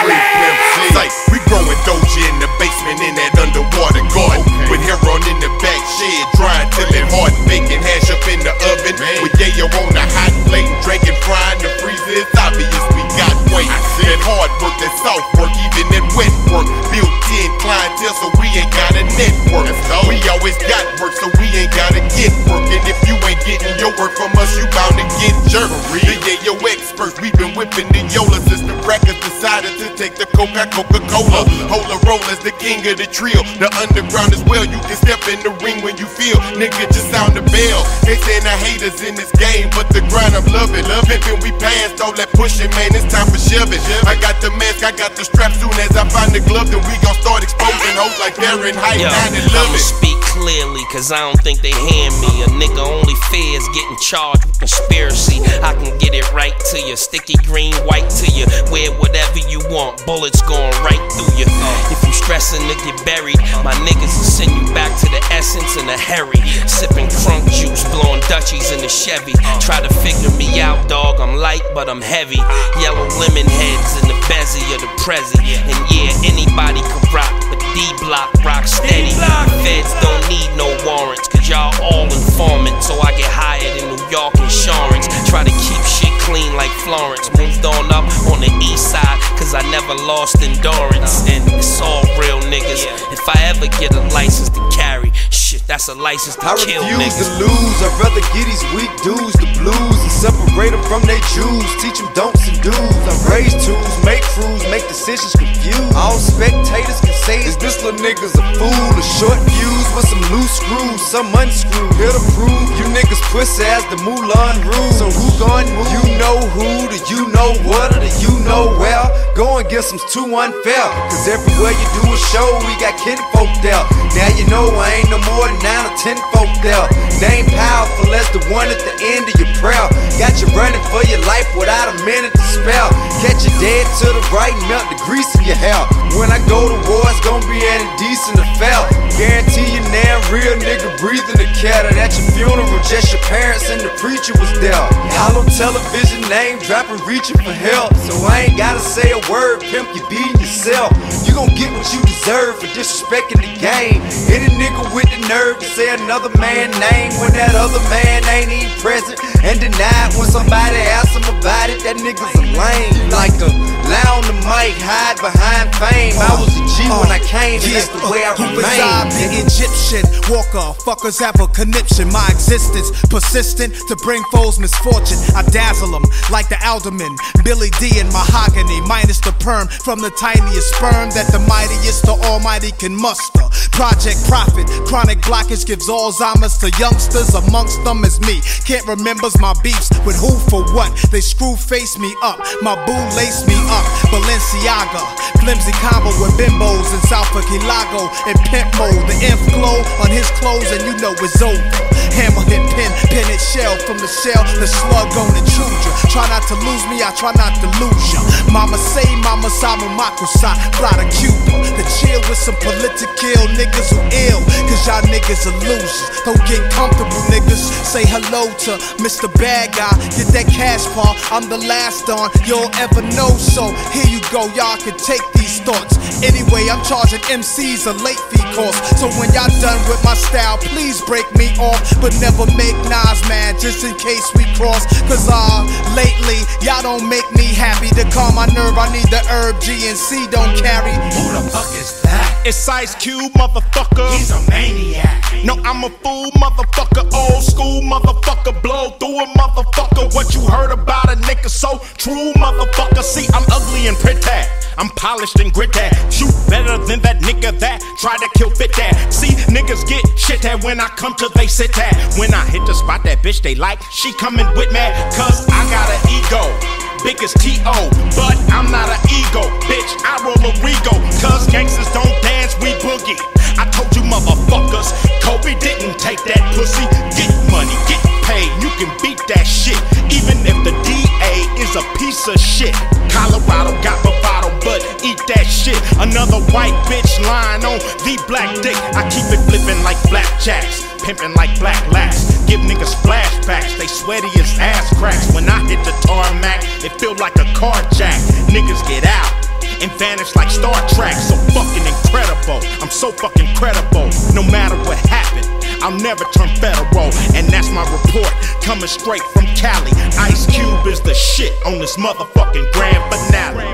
finale. We growing Doja in the basement in that underwater garden. With heroin in the back shed, drying till it hard, baking hash up in the oven. With yayo on the hot plate, drinking, frying the freezer. It's obvious we got weight. That hard work, that soft work, even that wet work. Built-in clientele, so we ain't got a network. We always got work, so we ain't gotta get work. And if you ain't getting your work from us, you bound to get jerked. The yayo experts, we been whipping the Yola since the rappers decided to take the Coca Coca-Cola. Hola Rollers, the king of the trio. The underground as well, you can step in the ring when you feel. Nigga, just sound the bell. They saying the haters in this game, but the grind I'm loving. Pimpin', we passed all that pushing, man, it's time for shoving. I got the mask, I got the strap. Soon as I find the glove, then we gon' start exposing hoes like Fahrenheit nine eleven. I'ma speak clearly, cause I don't think they hear me. A nigga only fears getting charged with conspiracy. I can get it right to you, sticky green, white to you. Wear whatever you want, bullets going right through you. If you stressing to get buried, my niggas will send you back to the essence and the Harry. Sipping crunk juice, blowing Dutchies in the Chevy. Try to figure me out, dog, I'm light but I'm heavy. Yellow lemon heads in the bezzy of the Prezi. And yeah, anybody can rock, but D-Block rock steady. Feds don't need no warrants, cause y'all all informants. So I get hired in New York insurance. Try to keep shit clean like Florence. Moved on up on the east side, cause I never lost endurance. And it's all real niggas. If I ever get a license to carry, shit, that's a license to I kill refuse niggas. to lose, I'd rather get these weak dudes the blues and separate them from their Jews. Teach them don'ts and do's. I raise tools, make crews, make decisions confused. All spectators can say is this little nigga's a fool. A short fuse with some loose screws, some unscrewed. Here to prove you niggas pussy as the Moulin Rouge. So who gon' move? You know who, do you know what, or do you know well? Go and get some too unfair, cause everywhere you do a show, we got kinfolk there. Now you know I ain't no more than nine or ten folk there. They ain't powerful as the one at the end of your prayer. Got you running for your life without a minute to spare. Catch you dead to the right, melt the grease in your hair. When I go to war, it's gonna be an indecent affair. guarantee you now, real nigga breathing the cattle. At your funeral, just your parents and the preacher was there. Hollow television name dropping, reaching for help. So I ain't gotta say a word, pimp, you beating yourself. You gon' get what you deserve for disrespecting the game. Any nigga with the nerve to say another man's name when that other man ain't even present, and denied when somebody asks him about it, that nigga's a lame. Like a lie on the mic, hide behind fame. I was a G when I came, and that's the way I remain. The Egyptian walker, fuckers have a conniption. My existence persistent to bring foes misfortune. I dazzle them like the alderman, Billy D and mahogany, minus the perm from the tiniest sperm that the mightiest, the almighty can muster. Project Profit, chronic blockage gives Alzheimer's to youngsters. Amongst them is me. Can't remember's my beefs with who for what. They screw face me up, my boo lace me up. Balenciaga, flimsy combo with bimbos in South Lago and pimp mode. The inf glow on his clothes and you know it's over. Hammer hit pin, pin it shell from the shell. The slug gon' intrude ya. Try not to lose me, I try not to lose ya. Mama say, mama samu makusa, fly to Cuba. To chill with some political niggas who ill, cause y'all niggas are losers. Don't get comfortable, niggas. Say hello to Mister Bad Guy. Get that cash, Paul. I'm the last on you'll ever know. So here you go, y'all can take these thoughts. Anyway, I'm charging M Cs a late fee cost. So when y'all done with my style, please break me off, but never make Nas mad, just in case we cross. Cause uh, lately, y'all don't make me happy. To calm my nerve, I need the herb G and C don't carry. Who the fuck is that? It's Ice Cube, motherfucker. He's a maniac. No, I'm a fool, motherfucker. Old school, motherfucker. Blow through a motherfucker. What you heard about a nigga so true, motherfucker. See, I'm ugly and pretty. I'm polished and gritty. Shoot better than that nigga that tried to kill Fit Dad. See, niggas get shit at when I come to they sit at. When I hit the spot, that bitch they like, she coming with me. Cause I got an ego, big as T O, but I'm not an ego, bitch, I roll a Rego. Cause gangsters don't dance, we boogie. I told you motherfuckers, Kobe didn't take that pussy. Get money, get paid, you can beat that shit. Even if the D A is a piece of shit. Colorado got bravado, but eat that shit. Another white bitch lying on the black dick. I keep it flipping like blackjacks, pimping like black lass. Give niggas flashbacks, they sweaty as ass cracks. When I hit the tarmac, it feel like a carjack. Niggas get out and vanish like Star Trek. So fucking incredible, I'm so fucking credible. No matter what happened, I'll never turn federal. And that's my report, coming straight from Cali. Ice Cube is the shit on this motherfucking grand finale.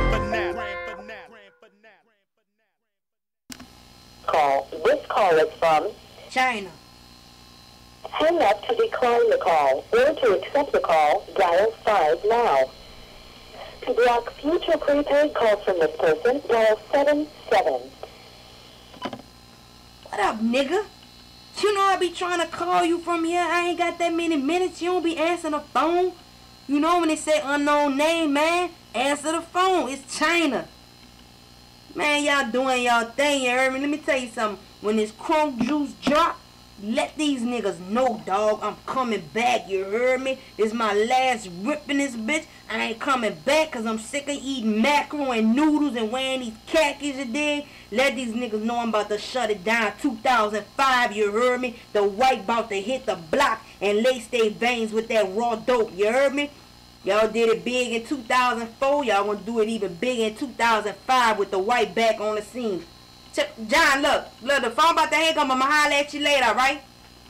Call. This call is from China. Hang up to decline the call, or to accept the call, dial five now. To block future prepaid calls from this person, dial seven seven. What up, nigga? You know I be trying to call you from here. I ain't got that many minutes. You don't be answering the phone. You know when they say unknown name, man, answer the phone. It's China. Man, y'all doing y'all thing, you heard me? Let me tell you something. When this crunk juice drop, let these niggas know, dog. I'm coming back, you heard me? This is my last rip in this bitch. I ain't coming back because I'm sick of eating mackerel and noodles and wearing these khakis, you dig? Let these niggas know I'm about to shut it down. two thousand five, you heard me? The white about to hit the block and lace their veins with that raw dope, you heard me? Y'all did it big in two thousand four. Y'all gonna do it even bigger in two thousand five with the white back on the scene. John, look, look, the phone about to hang up. I'ma holler at you later, right?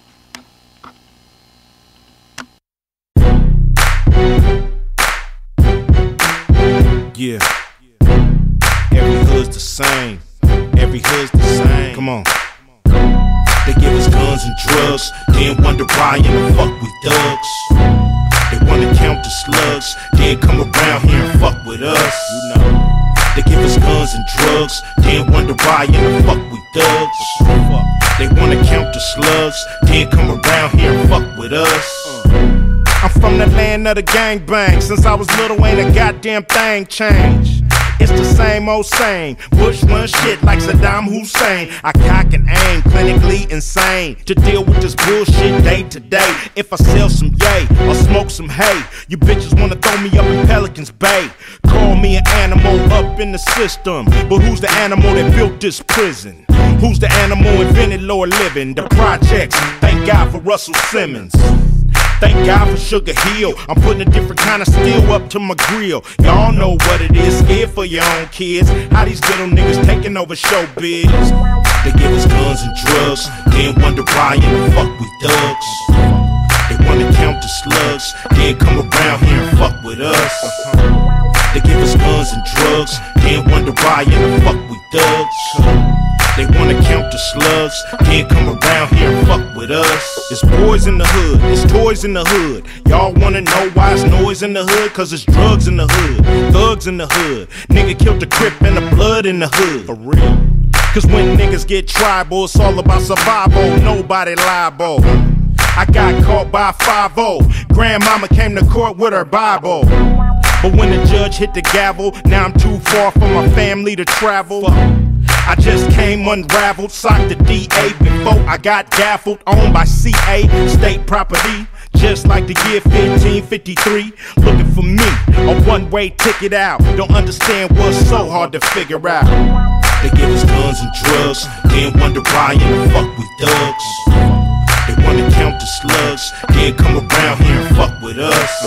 Yeah. Every hood's the same. Every hood's the same. Come on. They give us guns and drugs, then wonder why in the fuck we thugs. They wanna count the slugs, then come around here and fuck with us. You know. They give us guns and drugs, then wonder why in the fuck we thugs. They wanna count the slugs, then come around here and fuck with us. I'm from the land of the gangbang. Since I was little, ain't a goddamn thing changed. It's the same old same. Bush run shit like Saddam Hussein. I cock and aim, clinically insane, to deal with this bullshit day to day. If I sell some yay or smoke some hay, you bitches wanna throw me up in Pelican's Bay. Call me an animal up in the system, but who's the animal that built this prison? Who's the animal invented lower living? The projects. Thank God for Russell Simmons. Thank God for Sugar Hill. I'm putting a different kind of steel up to my grill. Y'all know what it is, scared for your own kids. How these ghetto niggas taking over showbiz. They give us guns and drugs, then wonder why in the fuck we thugs. They wanna count the slugs, then come around here and fuck with us. They give us guns and drugs, then wonder why in the fuck we thugs. They wanna count the slugs, can't come around here and fuck with us. It's boys in the hood, it's toys in the hood. Y'all wanna know why it's noise in the hood? Cause it's drugs in the hood, thugs in the hood. Nigga killed the Crip and the blood in the hood. For real. Cause when niggas get tribal, it's all about survival, nobody liable. I got caught by five oh. Grandmama came to court with her Bible. But when the judge hit the gavel, now I'm too far from my family to travel. I just came unraveled, socked the D A before I got gaffled. Owned by C A, state property, just like the year fifteen fifty-three. Looking for me, a one-way ticket out. Don't understand what's so hard to figure out. They give us guns and drugs, then wonder why in the fuck we thugs. They wanna count the slugs, then come around here and fuck with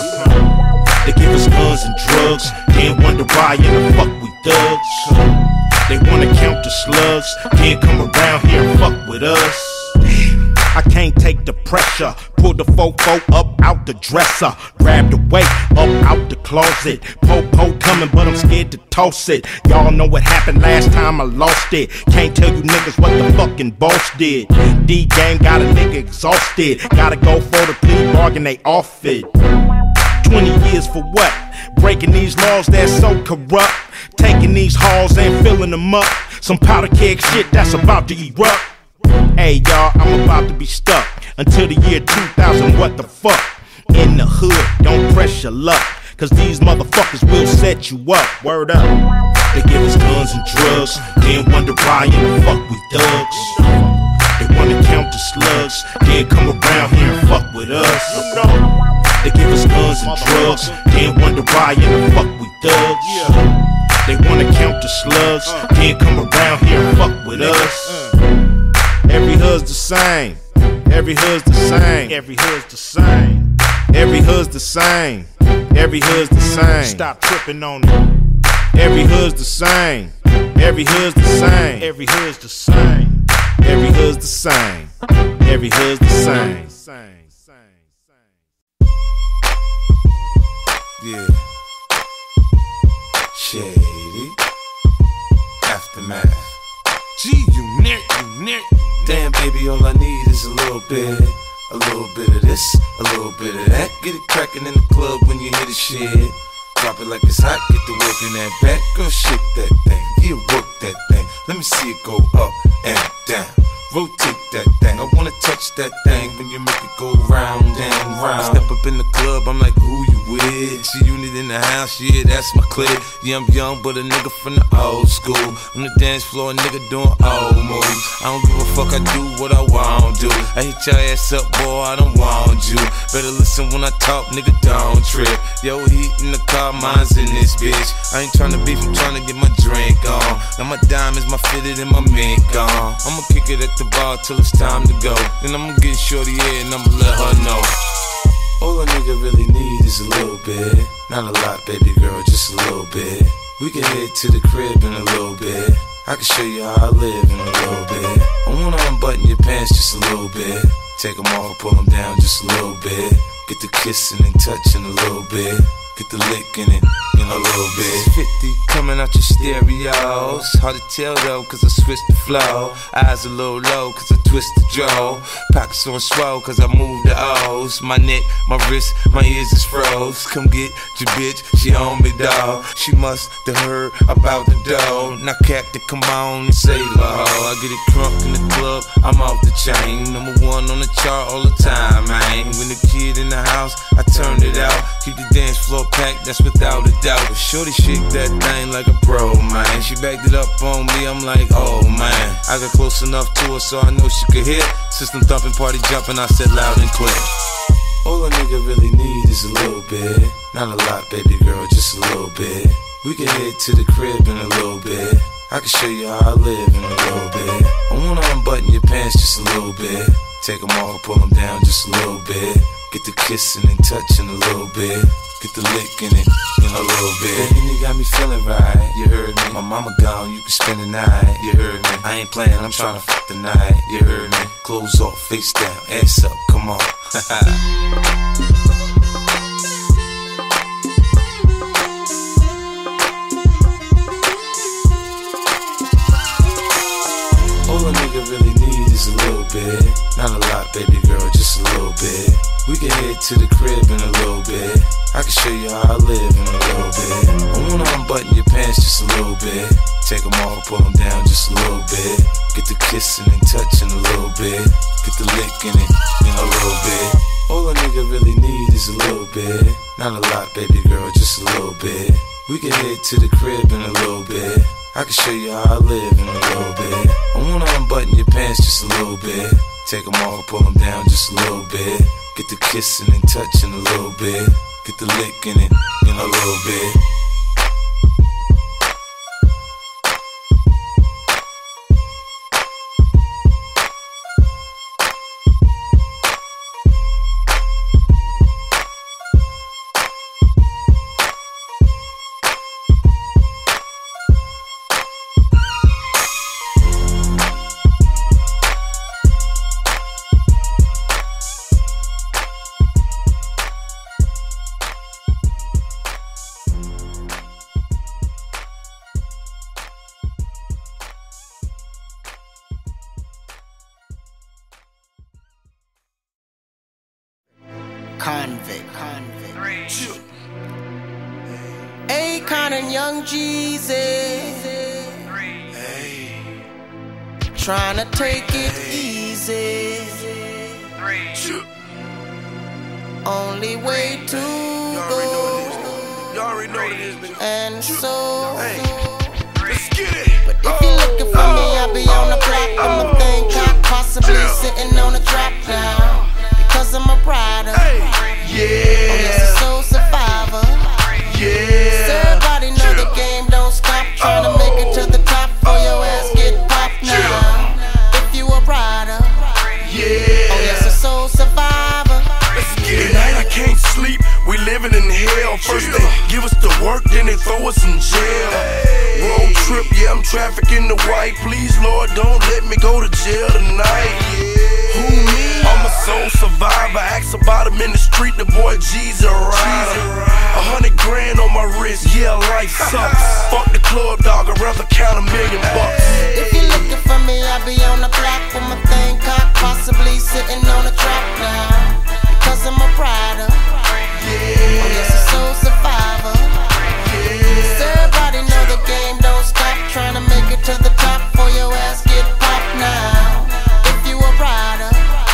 us. They give us guns and drugs, then wonder why in the fuck we thugs. They wanna count the slugs, then come around here and fuck with us. I can't take the pressure. Pull the fofo up out the dresser. Grab the weight up out the closet. Po-po coming, but I'm scared to toss it. Y'all know what happened last time I lost it. Can't tell you niggas what the fucking boss did. D-game got a nigga exhausted. Gotta go for the plea bargain, they off it. Twenty years for what? Breaking these laws that's so corrupt. Taking these halls and filling them up. Some powder keg shit that's about to erupt. Hey y'all, I'm about to be stuck until the year two thousand, what the fuck? In the hood, don't press your luck, cause these motherfuckers will set you up. Word up. They give us guns and drugs, then wonder why in the fuck we thugs. They wanna count the slugs, then come around here and fuck with us. They give us guns and drugs, then wonder why in the fuck we thugs. They wanna count the slugs, then come around here and fuck with us. Every hood's the same. Every hood's the same. Every hood's the same. Every hood's the same. Every hood's the same. Stop tripping on it. Every hood's the same. Every hood's the same. Every hood's the same. Every hood's the same. Every hood's the same. Yeah. Shady. Aftermath. Gee, you near, you near. Damn, baby, all I need is a little bit. A little bit of this, a little bit of that. Get it crackin' in the club when you hear the shit. Drop it like it's hot, get the work in that back. Girl, shake that thing, yeah, work that thing. Let me see it go up and down. Rotate that thing, I wanna touch that thing when you make it go round and round. I step up in the club, I'm like, who you with? She unit in the house, yeah, that's my clique. Yeah, I'm young, but a nigga from the old school. On the dance floor, a nigga doing old moves. I don't give a fuck, I do what I want to. I hit your ass up, boy, I don't want you. Better listen when I talk, nigga, don't trip. Yo, heat in the car, mine's in this bitch. I ain't tryna beef, I'm tryna get my drink on. Now my diamonds, my fitted, and my mink on. I'ma kick it at the bar till it's time to go. Then I'ma get shorty here and I'ma let her know. All a nigga really need is a little bit. Not a lot, baby girl, just a little bit. We can head to the crib in a little bit. I can show you how I live in a little bit. I wanna unbutton your pants just a little bit. Take them off, pull them down just a little bit. Get the kissing and touching a little bit. Get the licking it in a little bit. fifty coming out your stereos. Hard to tell though, cause I switched the flow. Eyes a little low, cause I twist the jaw. Pockets on swole, cause I move the O's. My neck, my wrist, my ears is froze. Come get your bitch, she on me, dawg. She must have heard about the dough. Now Captain, come on and save her hoe. I get it crunk in the club, I'm off the chain. Number one on the chart all the time, man. When the kid in the house, I turned it out. Keep the dance floor packed, that's without a doubt. But shorty shake that thing like a pro, man. She backed it up on me, I'm like, oh man. I got close enough to her so I know she could hear. System thumping, party jumping, I said loud and clear. All a nigga really need is a little bit. Not a lot, baby girl, just a little bit. We can head to the crib in a little bit. I can show you how I live in a little bit. I wanna pants just a little bit. Take them off and pull them down just a little bit. Get the kissing and touching a little bit. Get the licking it in a little bit. And you got me feeling right, you heard me. My mama gone, you can spend the night, you heard me. I ain't playing, I'm trying to fuck the night, you heard me. Clothes off, face down, ass up, come on. All a nigga really need is a little bit. Not a lot, baby girl, just a little bit. We can head to the crib in a little bit. I can show you how I live in a little bit. I wanna unbutton your pants just a little bit. Take them off and pull them down just a little bit. Get the kissing and touching a little bit. Get the licking it in a little bit. All a nigga really need is a little bit. Not a lot, baby girl, just a little bit. We can head to the crib in a little bit. I can show you how I live in a little bit. I wanna unbutton your pants just a little bit. Take them off and pull them down just a little bit. Get the kissing and touching a little bit. Get the licking it in a little bit. Convict, convict. Akon and Young Jeezy, trying to take it easy. Only way to go. And so, but if you're looking for me, I'll be on the block with my thing cocked, possibly sitting on a trap now. Cause I'm a rider. Hey. Yeah. Oh, yes, a soul survivor. Yeah. So everybody know the game don't stop. Trying to oh. make it to the top or your ass get popped now. Yeah. If you a rider. Yeah. Oh, yes, a soul survivor. Let's get it. Tonight I can't sleep. We living in hell. First they give us the work, then they throw us in jail. Hey. Road trip, yeah, I'm trafficking the white. Please, Lord, don't let me go to jail tonight. Yeah. Who me? I'm a soul survivor. Ask about him in the street, the boy G's a rider. A hundred grand on my wrist, yeah, life sucks. Fuck the club, dog, I'd rather count a million bucks. If you're looking for me, I'll be on the block with my thing cocked, possibly sitting on a trap now. Because I'm a rider. Yeah. Oh, yes, a soul survivor. Yeah. So everybody know the game don't stop. Trying to make it to the top for your ass get popped now. If you a rider.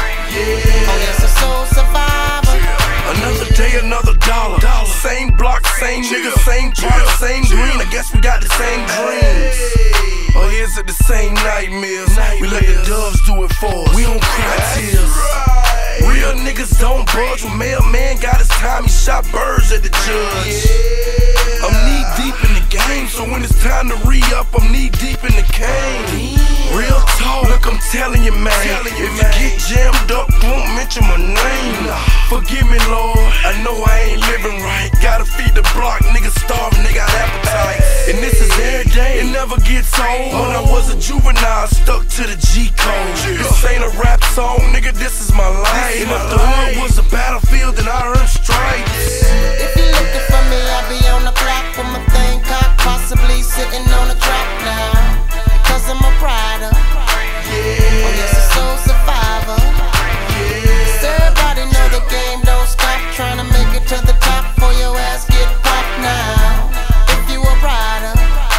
Yeah. Oh, yes, a soul survivor. Yeah. Another day, another dollar. dollar. Same block, same yeah. nigga, same product, yeah. same yeah. green. I guess we got the same dreams. Hey. Or is it the same nightmares? nightmares? We let the doves do it for us. We don't cry tears. Right. Real niggas don't budge. When mailman got his time, he shot birds at the judge. Yeah. I'm knee deep in the game, so when it's time to re-up, I'm knee deep in the cane. Damn. Real talk, look, I'm telling you, man. Telling you, if man. you get jammed up, won't mention my name. Forgive me, Lord, I know I ain't living right. Gotta feed the block, niggas starving, they got appetite. And this is every day, it never gets old. When I was a juvenile, stuck to the G code. This ain't a rap song, nigga, this is my life. And if the hood was a battlefield, then I earned stripes. If you're looking for me, I'll be on the block with my thing cocked, possibly sitting on a trap now. Because I'm a rider. Yeah. Oh, yes, a soul survivor. Yeah. So everybody know the game don't stop. Trying to make it to the top for your ass get popped now. If you a rider.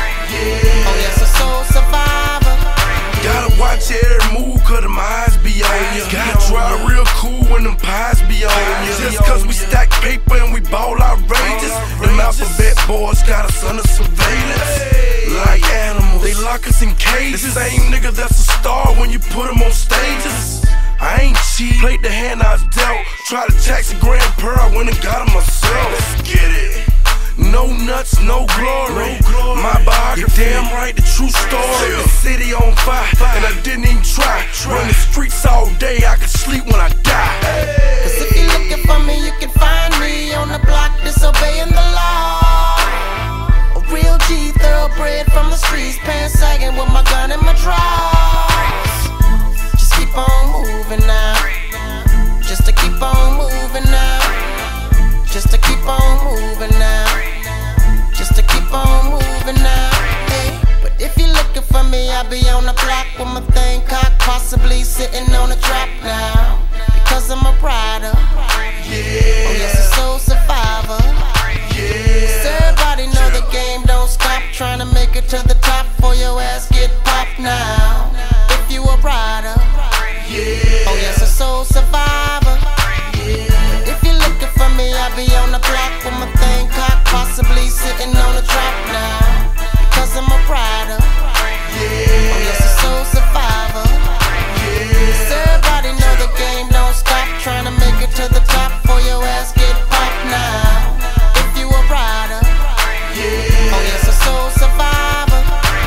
Yeah. Oh, yes, a soul survivor. Gotta watch every move, cause them eyes be on ya. Gotta drive real cool when them pies be on ya. Just cause we stack paper and we ball outrageous, them alphabet boys got us under surveillance. Like animals, they lock us in cages. The same nigga that's a star when you put him on stages. I ain't cheat, played the hand I was dealt. Tried to tax a grand per, I went and got him myself. Let's get it. No nuts, no glory. My biography, damn right, the true story. The city on fire, and I didn't even try. Run the streets all day, I could sleep when I die. Cause if you're looking for me, you can find me on the block disobeying the law. A real G, thoroughbred from the streets, pants sagging with my gun in my drawers. Just keep on moving now. Just to keep on moving now. Just to keep on moving now. Just to keep on moving now. Hey, but if you're looking for me, I'll be on the block with my thing cocked, possibly sitting on a trap now. Because I'm a rider. Yeah. Oh yes, a soul survivor. Yeah. Cause everybody know the game don't stop. Trying to make it to the top for your ass get popped now. If you a rider. Yeah. Oh yes, a soul survivor. Yeah. If you're looking for me, I'll be on the block with my thing cocked, possibly sitting on a trap now. Because I'm a rider. Yeah. Oh yes, a soul survivor. Yeah. Cause everybody know the game don't stop. Trying to make it to the top for your ass get popped now. If you a rider. Yeah. Oh yes, a soul survivor.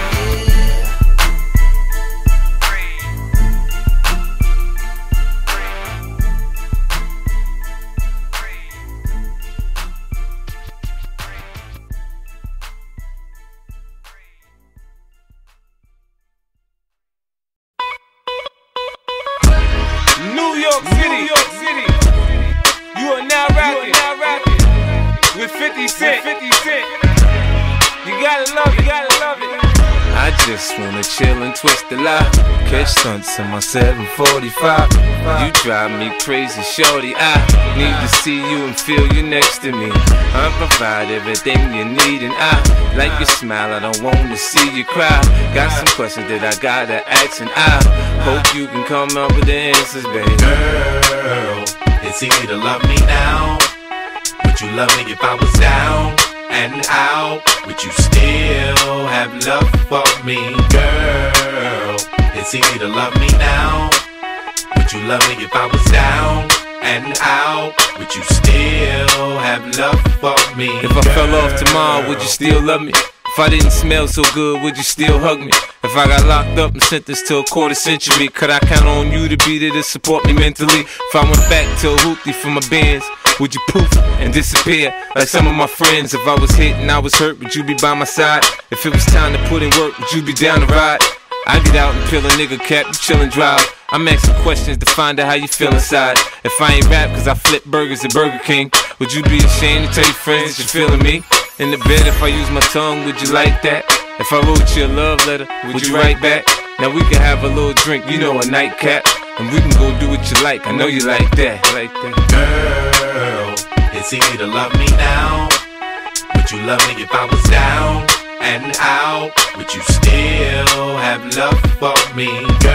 New York City, New York City. You are now rapping, now rapping with fifty Cent. fifty Cent. You gotta love it, you gotta love it. I just wanna chill and twist the lie. Catch stunts in my seven forty-five. You drive me crazy, shorty. I need to see you and feel you next to me. I provide everything you need, and I like your smile. I don't wanna see you cry. Got some questions that I gotta ask, and I hope you can come up with the answers, baby. Girl, it's easy to love me now. Would you love me if I was down and out? Would you still have love for me? Girl, it's easy to love me now. Would you love me if I was down and out? Would you still have love for me? If I fell off tomorrow, would you still love me? If I didn't smell so good, would you still hug me? If I got locked up and sentenced to a quarter century, could I count on you to be there to support me mentally? If I went back to a hoopty for my bands, would you poof and disappear like some of my friends? If I was hit and I was hurt, would you be by my side? If it was time to put in work, would you be down to ride? I get out and peel a nigga cap, you chill and drive. I'm asking questions to find out how you feel inside. If I ain't rap cause I flip burgers at Burger King, would you be ashamed to tell your friends that you're feeling me? In the bed, if I use my tongue, would you like that? If I wrote you a love letter, would you write back? Now we can have a little drink, you know, a nightcap, and we can go do what you like. I know you like that, like that. Girl, it's easy to love me now. Would you love me if I was down and out? Would you still have love for me?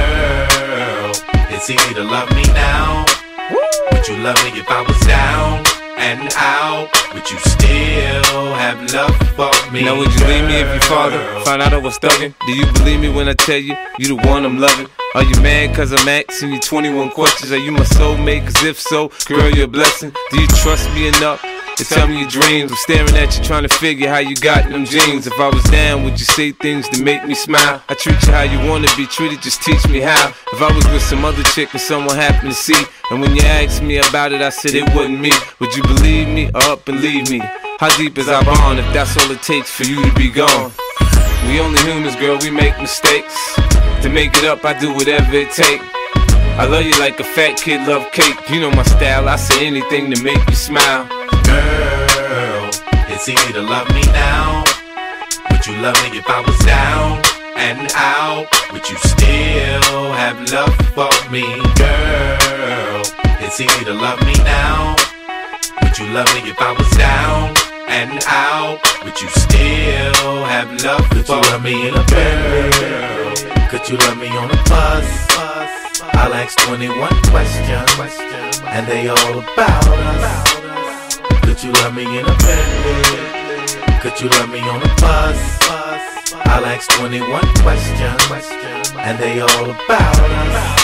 Girl, it's easy to love me now. Would you love me if I was down and out? Would you still have love for me? Now would you leave me if your father found out I was thugging? Do you believe me when I tell you, you the one I'm loving? Are you mad cause I'm asking you twenty-one questions? Are you my soulmate? Cause if so, girl, you're a blessing. Do you trust me enough to tell me your dreams? I'm staring at you trying to figure how you got them jeans. If I was down, would you say things to make me smile? I treat you how you wanna be treated, just teach me how. If I was with some other chick and someone happened to see, and when you asked me about it, I said it wasn't me, would you believe me or up and leave me? How deep is our bond if that's all it takes for you to be gone? We only humans, girl, we make mistakes. To make it up, I do whatever it takes. I love you like a fat kid love cake. You know my style, I say anything to make you smile. Girl, it's easy to love me now. Would you love me if I was down and out? Would you still have love for me? Girl, it's easy to love me now. Would you love me if I was down and out? Would you still have love for me? Could you love me in a Bentley? Could you love me on a bus? I'll ask twenty-one questions, and they all about us. Could you love me in a Bentley? Could you love me on a bus? I'll ask twenty-one questions, and they all about us.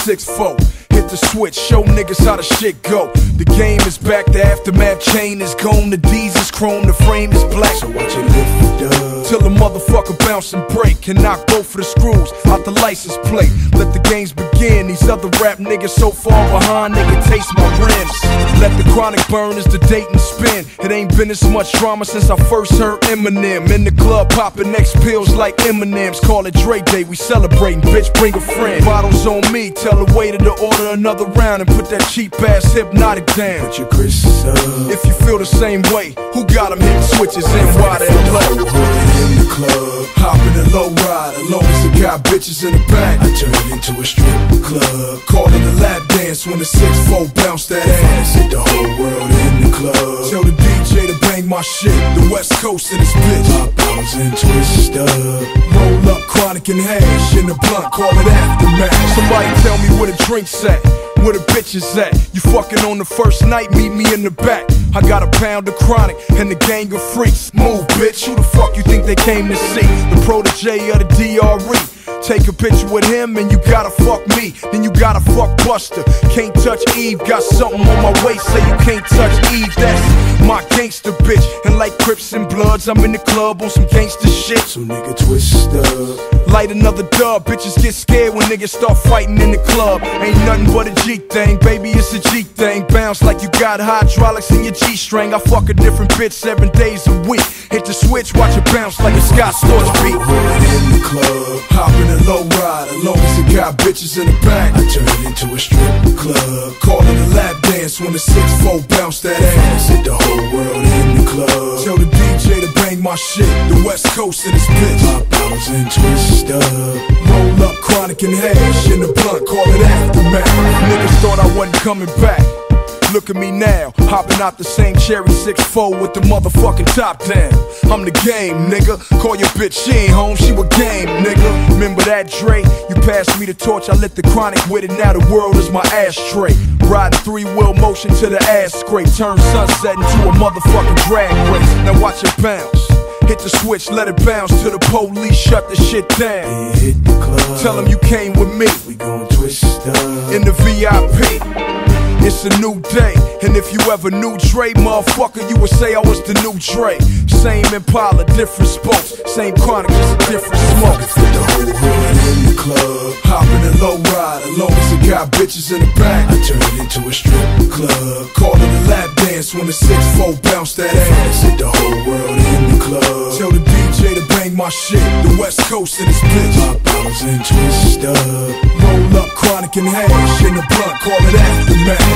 six four. Hit the switch, show niggas how the shit go. The game is back, the aftermath chain is gone. The D's is chrome, the frame is black. So watch it lift it up till the motherfucker bounce and break. Can knock both of the screws out the license plate. Let the games begin. These other rap niggas so far behind, they can taste my rims. Let the chronic burn as the date and spin. It ain't been this much drama since I first heard Eminem. In the club popping next pills like Eminem's. Call it Dre Day, we celebrating, bitch, bring a friend. Bottles on me, tell the waiter to order another round and put that cheap ass Hypnotic down. Put your Chris up. If you feel the same way, who got them hitting switches in wide L A? In the club, hopping a low ride, as long as it got bitches in the back. I turn it into a strip club. Call it a lap dance when the six four bounce that ass. Hit the whole world in the club. Tell the D J to bang my shit. The West Coast in this bitch. Pop bottles and twist up. Roll up chronic and hash in the blunt. Call it aftermath. Somebody tell me where the drinks at. Where the bitches at? You fucking on the first night, meet me in the back. I got a pound of chronic and the gang of freaks. Move, bitch, who the fuck you think they came to see? The protege of the D R E. Take a picture with him and you gotta fuck me. Then you gotta fuck Buster. Can't touch Eve, got something on my waist, say you can't touch Eve. That's my gangster bitch. And like Crips and Bloods, I'm in the club on some gangster shit. So nigga twist up. Light another dub, bitches get scared when niggas start fighting in the club. Ain't nothing but a G thing, baby, it's a G thing. Bounce like you got hydraulics in your G-string. I fuck a different bitch seven days a week. Hit the switch, watch it bounce like a Scott Storch beat. In the club, hopping a low ride, as long as it got bitches in the back. I turn it into a strip club. Call it a lap dance when the six four bounce that ass. Hit the whole world in the club. Tell the D J to bang my shit. The West Coast in this bitch. Pop bottles and twist up. Roll up chronic and hash in the blunt. Call it aftermath. Niggas thought I wasn't coming back. Look at me now, hopping out the same cherry six four with the motherfucking top down. I'm the game, nigga. Call your bitch, she ain't home, she with game, nigga. Remember that, Dre? You passed me the torch, I lit the chronic with it. Now the world is my ashtray. Riding three-wheel motion to the ass scrape. Turn sunset into a motherfucking drag race. Now watch it bounce. Hit the switch, let it bounce till the police shut the shit down. Yeah, hit the club. Tell them you came with me. We gon' twist up. In the V I P. It's a new day, and if you ever knew Dre, motherfucker, you would say I was the new Dre. Same Impala, different spokes, same chronic, just a different smoke. Fit the whole hood in the club, hopping a low ride, as long as it got bitches in the back. I turn it into a strip club. Call it a lap dance when the six four bounce that ass. Hit the whole world in the club. Tell the D J to bang my shit. The West Coast in this bitch. Pop bottles and twist up. Roll up chronic and hash in the blunt. Call it aftermath.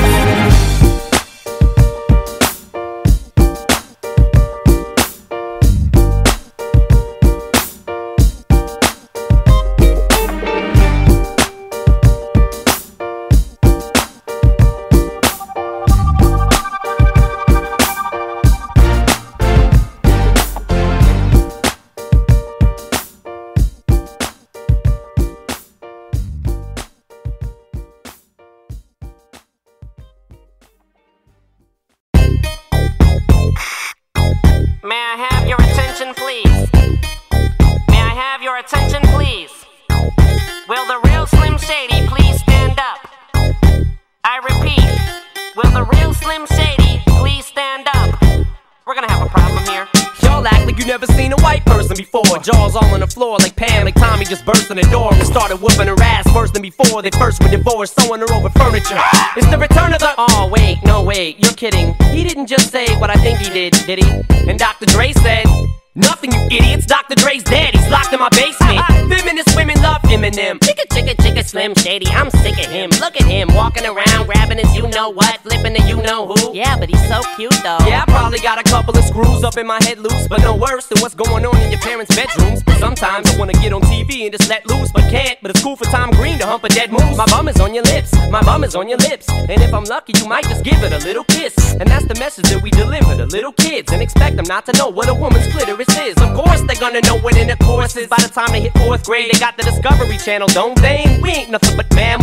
May I have your attention, please? May I have your attention, please? Will the real Slim Shady please stand up? I repeat, will the real Slim Shady please stand up? We're gonna have a problem here. Y'all act like you never seen a white person before. Jaws all on the floor like Pam, like Tommy just burst in the door and started whooping her ass worse than before. They first were divorced, sewing her over furniture. It's the return of the... Oh, wait, no, wait, you're kidding. He didn't just say what I think he did, did he? And Doctor Dre said... Nothing, you idiots. Doctor Dre's dead. He's locked in my basement. Feminist women love Eminem. Chicka, chicka, chicka, Slim Shady. I'm sick of him. Look at him walking around, grabbing his you-know-what, flipping the you-know-who. Yeah, but he's so cute, though. Yeah, I probably got a couple of screws up in my head loose, but no worse than what's going on in your parents' bedrooms. Sometimes I wanna get on T V and just let loose, but can't. But it's cool for Tom Green to hump a dead moose. My bum is on your lips. My bum is on your lips. And if I'm lucky, you might just give it a little kiss. And that's the message that we deliver to little kids, and expect them not to know what a woman's clitoris is. Of course they're gonna know what intercourse is. By the time they hit fourth grade, they got the Discovery Channel, don't they? We ain't nothing but mammals.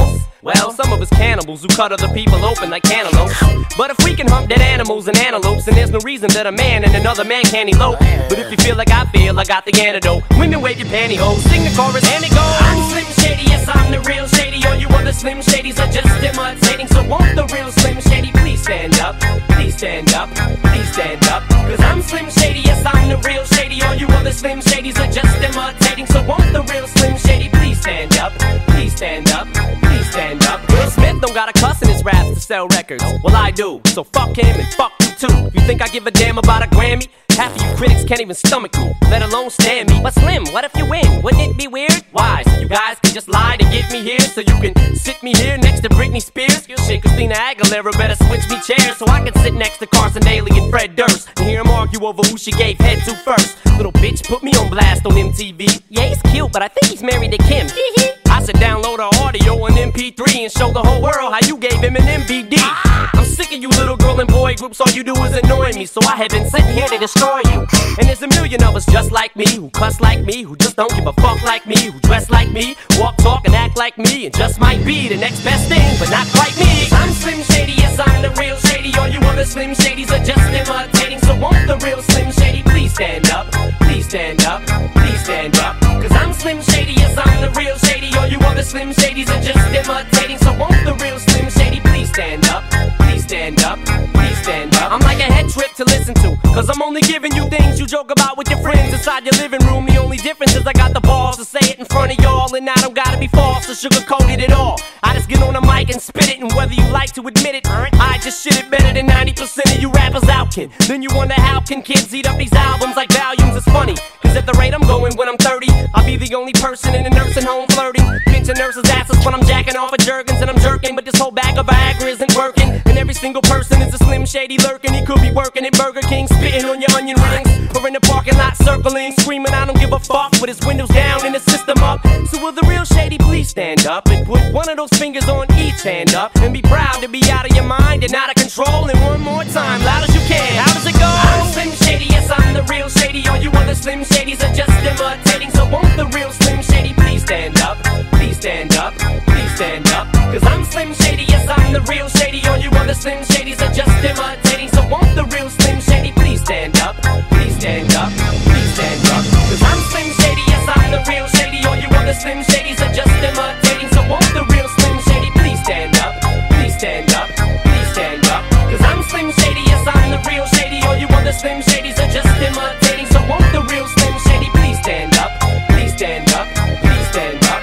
Well, some of us cannibals who cut other people open like cantaloupes. But if we can hump dead animals and antelopes, then there's no reason that a man and another man can't elope. But if you feel like I feel, I got the antidote. Women wave your pantyhose, sing the chorus and it goes. I'm Slim Shady, yes I'm the real Shady. All you other Slim Shadys are just imitating. So won't the real Slim Shady please stand up? Please stand up, please stand up. Cause I'm Slim Shady, yes I'm the real Shady. All you other Slim Shadys are just imitating. So won't the real Slim Shady please stand up? Please stand up, please stand up. Will Smith don't got a cuss in his raps to sell records. Well I do, so fuck him and fuck you too. You think I give a damn about a Grammy? Half of you critics can't even stomach me, let alone stand me. But Slim, what if you win? Wouldn't it be weird? Why? So you guys can just lie to get me here, so you can sit me here next to Britney Spears? Shit, Christina Aguilera better switch me chairs so I can sit next to Carson Daly and Fred Durst and hear them argue over who she gave head to first. Little bitch put me on blast on M T V. Yeah, he's cute, but I think he's married to Kim. I said download her audio on M P three and show the whole world how you gave him an M V D. I'm sick of you little girl and boy groups, all you do is annoy me, so I have been sitting here to destroy you. And there's a million of us just like me, who cuss like me, who just don't give a fuck like me, who dress like me, walk, talk, and act like me, and just might be the next best thing, but not quite me. I'm Slim Shady, yes I'm the real Shady. All you other Slim Shadys are just imitating. So won't the real Slim Shady please stand up? Please stand up, please stand up. Cause I'm Slim Shady, yes I'm the real Shady. All you other Slim Shadys are just imitating. So won't the real Slim Shady please stand up? Please stand up, please stand up. I'm like a head trip to listen to, cause I'm only giving you things you joke about with your friends inside your living room. The only difference is I got the balls to say it in front of y'all, and I don't gotta be false or sugarcoated at all. I just get on the mic and spit it, and whether you like to admit it, I just shit it better than ninety percent of you rappers out, kid. Then you wonder how can kids eat up these albums like volumes. It's funny, cause at the rate I'm going when I'm thirty, I'll be the only person in a nursing home flirting, pinching nurses' asses when I'm jacking off of Jergens and I'm jerking. But this whole bag of Viagra isn't working, and every single person is a Slim Shady lurking. He could be working at Burger King, spitting on your onion rings, or in the parking lot circling, screaming I don't give a fuck with his windows down and the system up. So will the real Shady please stand up and put one of those fingers on each hand up and be proud to be out of your mind and out of control? And one more time, loud as you can. How does it go? I'm Slim Shady, yes I'm the real Shady. All you other Slim Shadys are just imitating. So won't the real Slim Shady please stand up? Please stand up, please stand up. Cause I'm Slim Shady, yes I'm the real Shady. All you other Slim Shadys are just imitating. So won't the real Slim Shady please stand up? Please stand up, please stand up. Cause I'm Slim Shady, yes I'm the real Shady. All you other Slim Shadys are just imitating. So won't the real Slim Shady please stand up? Please stand up, please stand up. Cause I'm Slim Shady, yes I'm the real Shady. All you other Slim Shadys are just imitating. So won't the real Slim Shady please stand up? Please stand up, please stand up.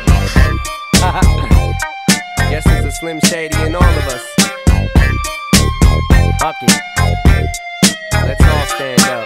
Guess there's a Slim Shady in all of us. Fuck it. Let's all stand up.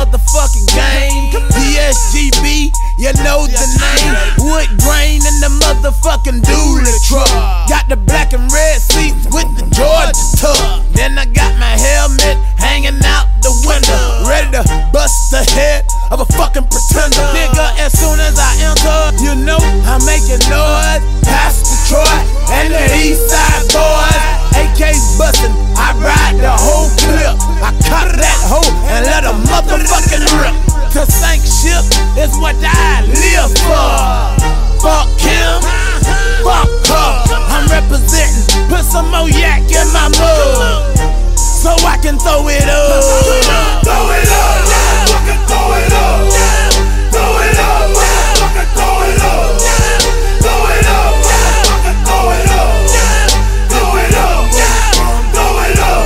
motherfucking game. D S G B, you know the name. Wood grain in the motherfucking dually truck. Got the black and red seats with the Georgia tuck. Then I got my helmet hanging out the window, ready to bust the head of a fucking pretender. Nigga, as soon as I enter, you know I'm making noise. Past Detroit and the East Side boys, A Ks bustin', I ride the whole clip. I cut that hoe and let a motherfucking rip. To sink ship is what I live for. Fuck him, fuck her. I'm representing, put some more yak in my mug, so I can throw it up. Throw it up, fucking throw it up. Throw it up, fucking throw it up. Throw it up, fucking throw it up. Throw it up, throw it up.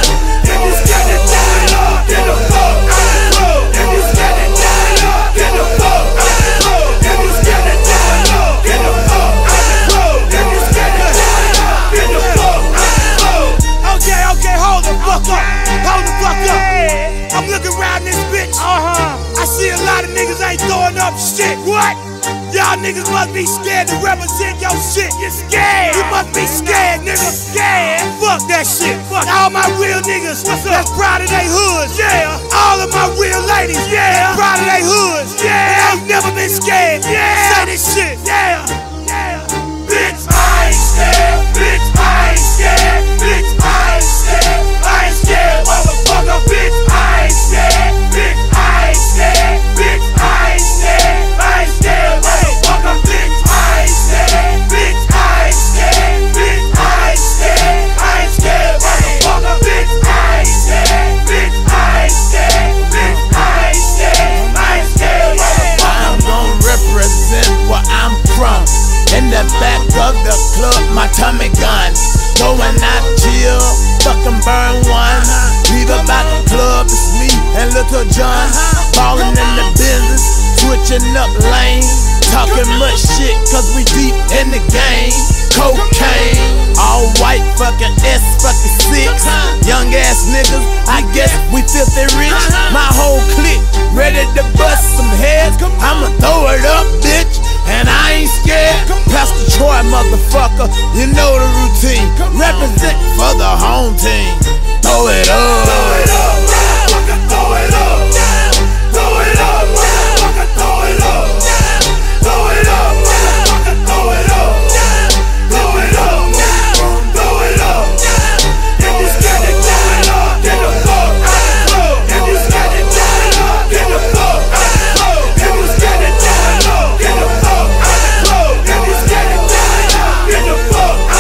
If you scared it, throw it up. Get the fuck out. If you scared it, throw it up. Get the fuck out. If you scared it, throw it up. Get the fuck out. If you scared it, throw it up. Get the fuck out. Okay, okay, hold the fuck up. Hold the fuck up. I'm looking around this bitch. Uh-huh. I see a lot of niggas ain't throwing up shit. What? Y'all niggas must be scared to represent your shit. You're scared. You must be scared, nigga. Scared. Fuck that shit. Fuck all my real niggas. What's up? That's proud of they hoods. Yeah. All of my real ladies. Yeah. That's proud of they hoods. Yeah. They ain't never been scared. Yeah. Say this shit. Yeah. Yeah. Bitch, I ain't scared. Bitch, I ain't scared. Bitch, I ain't scared. I ain't scared, motherfucker. Bitch, I ain't scared. Bitch, I ain't scared. Bitch, I ain't scared. I ain't scared, motherfucker. Bitch, I ain't scared. Bitch, I ain't scared. Bitch, I ain't scared. I ain't scared, motherfucker. Bitch, I ain't scared. Bitch, I ain't scared. Bitch, I ain't scared. I ain't scared, motherfucker. I'm gon' represent where I'm from. In the back of the club, my Tommy gun. Going out chill, fucking burn one. Leave about the club, it's me and Little John. Ballin' in the business, switching up lanes. Talking much shit, cause we deep in the game. Cocaine, all white fucking S fucking six. Young ass niggas, I guess we filthy rich. My whole clique, ready to bust some heads. I'ma throw it up, bitch, and I ain't scared. Pastor Troy, motherfucker, you know the routine. Represent for the home team. Throw it up, throw it up, fucking throw it up. Throw it up, fucking throw it up. Throw it up, fucking throw it up. Throw it up, throw it up. If you scared to throw it up, get the fuck out. If you scared to throw it up, get the fuck out. If you scared to throw it up, get the fuck out. If you scared to throw it up, get the fuck out.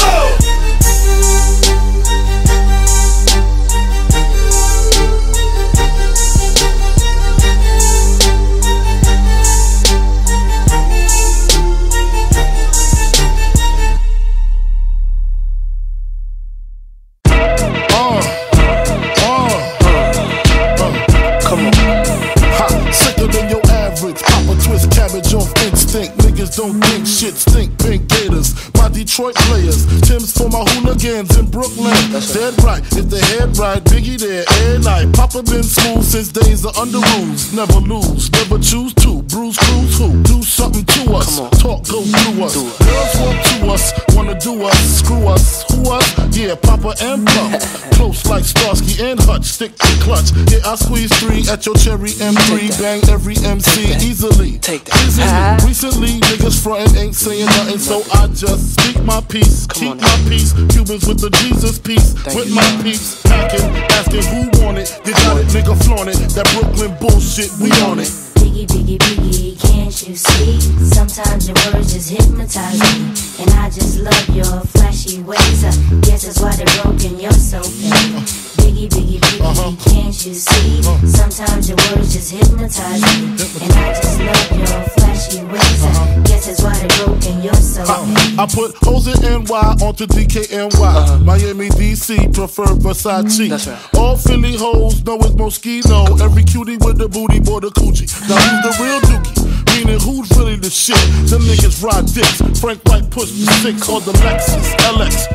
Don't think shit stink, pink gators. My Detroit players, Tim's for my hooligans in Brooklyn. Dead right, if the head right, Biggie there every night. Papa been smooth since days of under rules. Never lose, never choose to. Bruise, cruise, who? Do something to us. Talk, go through us. Girls want to us, wanna do us. Screw us, who us? Yeah, Papa and Pump. Close like Starsky and Hutch, stick to clutch. Yeah, I squeeze three at your cherry M three. Bang every M C easily. Take that. Easily. Recently, niggas frontin' ain't saying nothing, so I just speak my peace, keep my peace. Cubans with the Jesus peace, with my peace. Packing, asking who want it. You got it, nigga, flaunt it. That Brooklyn bullshit, we on it. Biggie, biggie, biggie, can't you see? Sometimes your words just hypnotize me, and I just love your flashy ways. I guess that's why they're broken, you're so fake. Biggie, biggie, biggie, uh-huh. Can't you see? Uh-huh. Sometimes your words just hypnotize me, and I just love your flashy ways. Uh-huh. Guess that's why they're broken, you're so fake. I put O's in N Y onto D K N Y. Uh-huh. Miami, D C, prefer Versace. That's right. All Philly hoes know it's Moschino. Every cutie with the booty, boy, the coochie. Now who's the real dookie? Meaning who's really the shit? Them niggas ride dicks. Frank White push the six or the Lexus L X.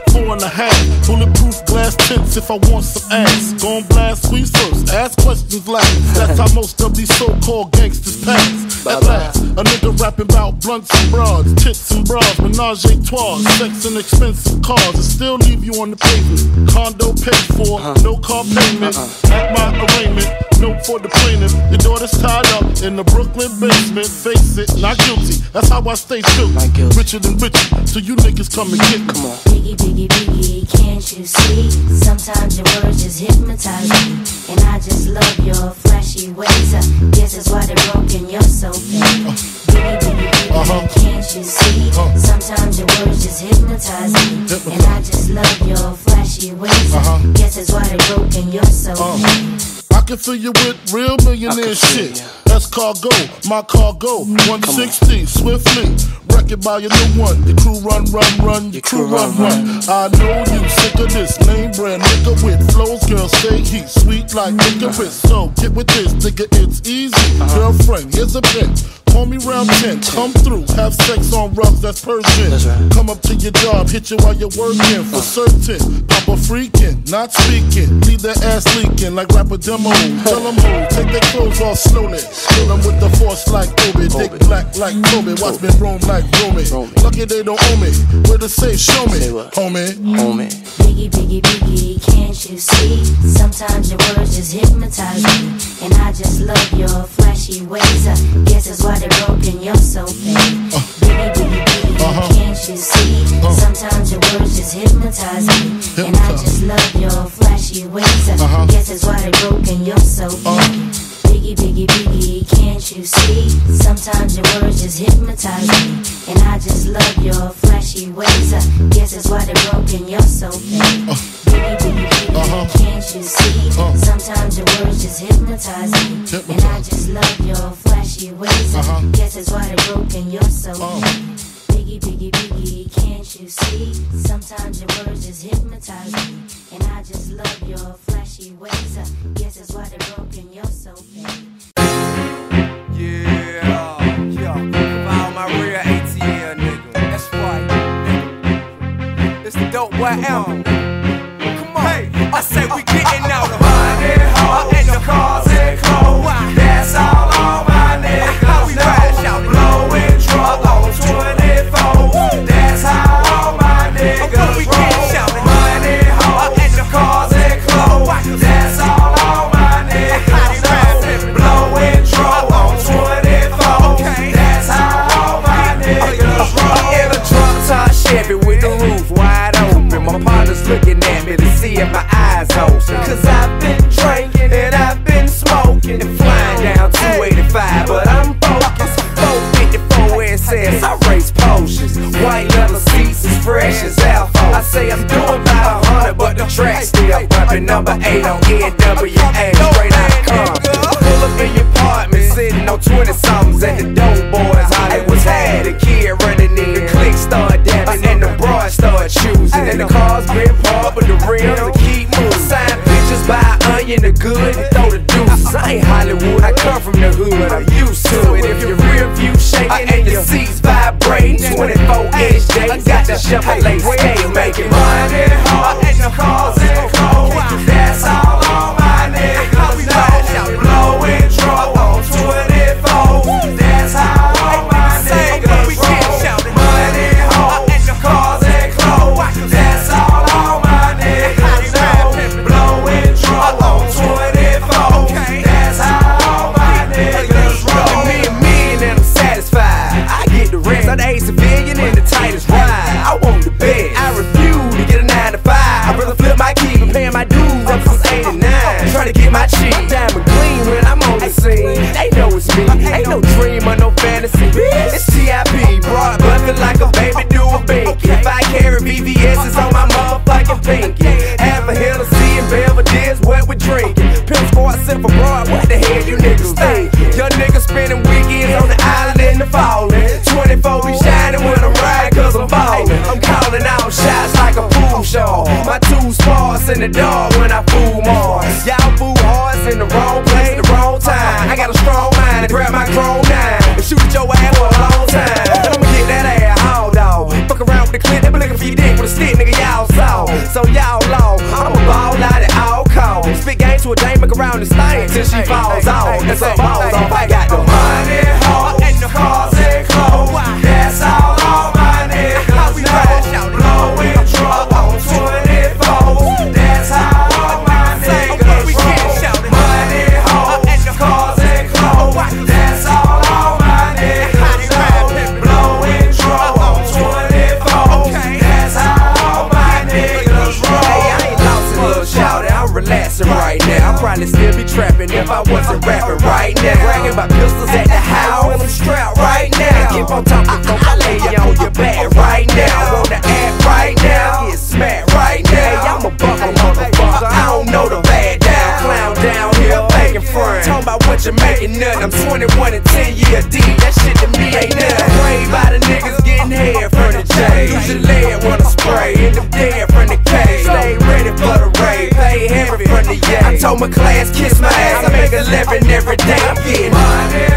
four and a half. Bulletproof glass tints if I want some ass. Gon' blast squeeze first, ask questions last. That's how most of these so-called gangsters pass. At last, a nigga rapping about blunts and broads, tits and bras, menage a trois, sex and expensive cars, and still leave you on the pavement. Condo paid for, no car payment. At my arraignment, note for the plaintiff. Your daughter's tied up in the Brooklyn basement. Face it, not guilty. That's how I stay true. Richer than richer, so you niggas come and get me. Come on. Biggie, biggie, biggie, can't you see? Sometimes your words just hypnotize me, and I just love your flashy ways. I guess that's why they're broken. You're so fake. Biggie, biggie, biggie, uh-huh. Can't you see? Uh-huh. Sometimes your words just hypnotize me, hypnotize. And I just love your flashy ways. Uh-huh. Guess that's why they're broken. You're so uh-huh. fake. I can fill you with real millionaire shit. That's cargo, my cargo. one sixty, swiftly. Wreck it by your new one. Your crew run, run, run. Your crew run, run. I know you sick of this name brand nigga with flows. Girl, say heat sweet like licorice. So get with this, nigga, it's easy. Girlfriend, here's a bitch. Call me round ten, come through, have sex on rugs, that's Persian. Right. Come up to your job, hit you while you're working, for certain. Papa freaking, not speaking, leave their ass leaking like rapper demo. Tell them ho, take their clothes off slowly. Kill them with the force like Obi, dick black like Toby, watch me roam like Romy. Lucky they don't owe me, where to say, show me, homie. Homie. Biggie, biggie, biggie, can't you see? Sometimes your words just hypnotize me, and I just love your flashy ways. I guess that's why they're broken, you're so fake. Uh, biggie, biggie, biggie, uh-huh. Can't you see? Uh, Sometimes your words just hypnotize me, hypnotize. And I just love your flashy ways. Uh-huh. Guess that's why they're broken, you're so fake. Uh, Biggie, biggie, biggie, can't you see? Sometimes your words just hypnotize me, and I just love your flashy ways. I guess that's why they're broken, you're so fake. Uh, biggie, biggie, biggie, uh-huh. Can't you see? Uh, Sometimes your words just hypnotize me, hypnotize. And I just love your flashy ways. I uh-huh. guess that's why they're broken, you're so uh. fake. Biggie, biggie, biggie, can't you see? Sometimes your words just hypnotize me, and I just love your flashy ways. I guess that's why they're broken, you're so fake. Yeah, yeah, found my real A T L nigga. That's right, nigga. It's the dope boy album. Come on, hey, I say we getting out of money, hoes, and the cars and clothes. That's all on my niggas. We ride out blowing trouble on twenty-four. That's how all my niggas roll. Money, hoes, and the cars and clothes. That's all on my niggas. Blowing trouble on twenty-four. That's how all my niggas roll. In a drunk top Chevy with the roof wide open. My partner's looking at me to see if my eyes open. Cause I've been drinking and I've been smoking and flying down two eighty-five, but I'm focused. four fifty-four S S, I race potions. White leather seats as fresh as alpha. I say I'm doing about a hundred, but the track still bumping. Number eight on N W A, straight out of Compton. Pull up in your apartment, sitting on twenty somethings, and the dope boys holler was had. The kid running in, the click start dabbing, and the broad start choosing. And the cars been parked, but the rims to keep moving. Sign pictures by Onion, the good, and throw the deuces. I ain't Hollywood, I come from the hood, I'm used to it. If your rear view shaking and your seats vibrating, twenty-four inch J, got the Chevrolet scale making money, hoes, and the cars and clothes. That's all on my niggas know. Blowing trouble on twenty-four. That's how all my niggas roll. Money, hoes, and the cars and clothes. That's all on my niggas know. Blowing trouble on twenty-four. That's how all my niggas roll. Me and me and I'm satisfied. I get the rest. I'm the A civilian in the tightest ride. I want the best. I refuse to get a nine to five. I'd rather flip my keys and pay my dues up since eighty-nine. Trying to get my cheek diamond clean when I'm on the scene. They know it's me. Ain't no dream or no fantasy. It's T I P. Broad buffing like a baby do a binky. If I carry V V S's on my motherfucking pinky. Half a Hennessy and Belvedere's what we drinking. Pimp Sport sip for broad. What the hell you niggas think? Young niggas spending weekends on the island in the falling. twenty-four be shining when I'm riding cause I'm ballin'. I'm calling out shots like a pool show. My two sparks in the dark when I fool more. Y'all fool hearts in the wrong place at the wrong time. I got a strong mind to grab my chrome nine and shoot at your ass for a long time. And I'ma get that ass hauled off. Fuck around with the clip, they be looking for your dick with a stick, nigga, y'all outside. Talking about pistols at the house. Well, I'm strapped right now. Keep on talking, folk, I lay you on your back right now. Wanna act right now, get smacked right now. I'm a buckle motherfucker, I don't know the bad down. Clown down here, begging friends. Talking about what you're making nothing. I'm twenty-one and ten year deep. That shit to me ain't nothing. Afraid by the niggas getting head from the J. Use your lead when I spray. End up dead from the K. Stay ready for the raid. Pay heavy from the yay. I told my class, kiss my ass. I make a living every day. I'm getting money.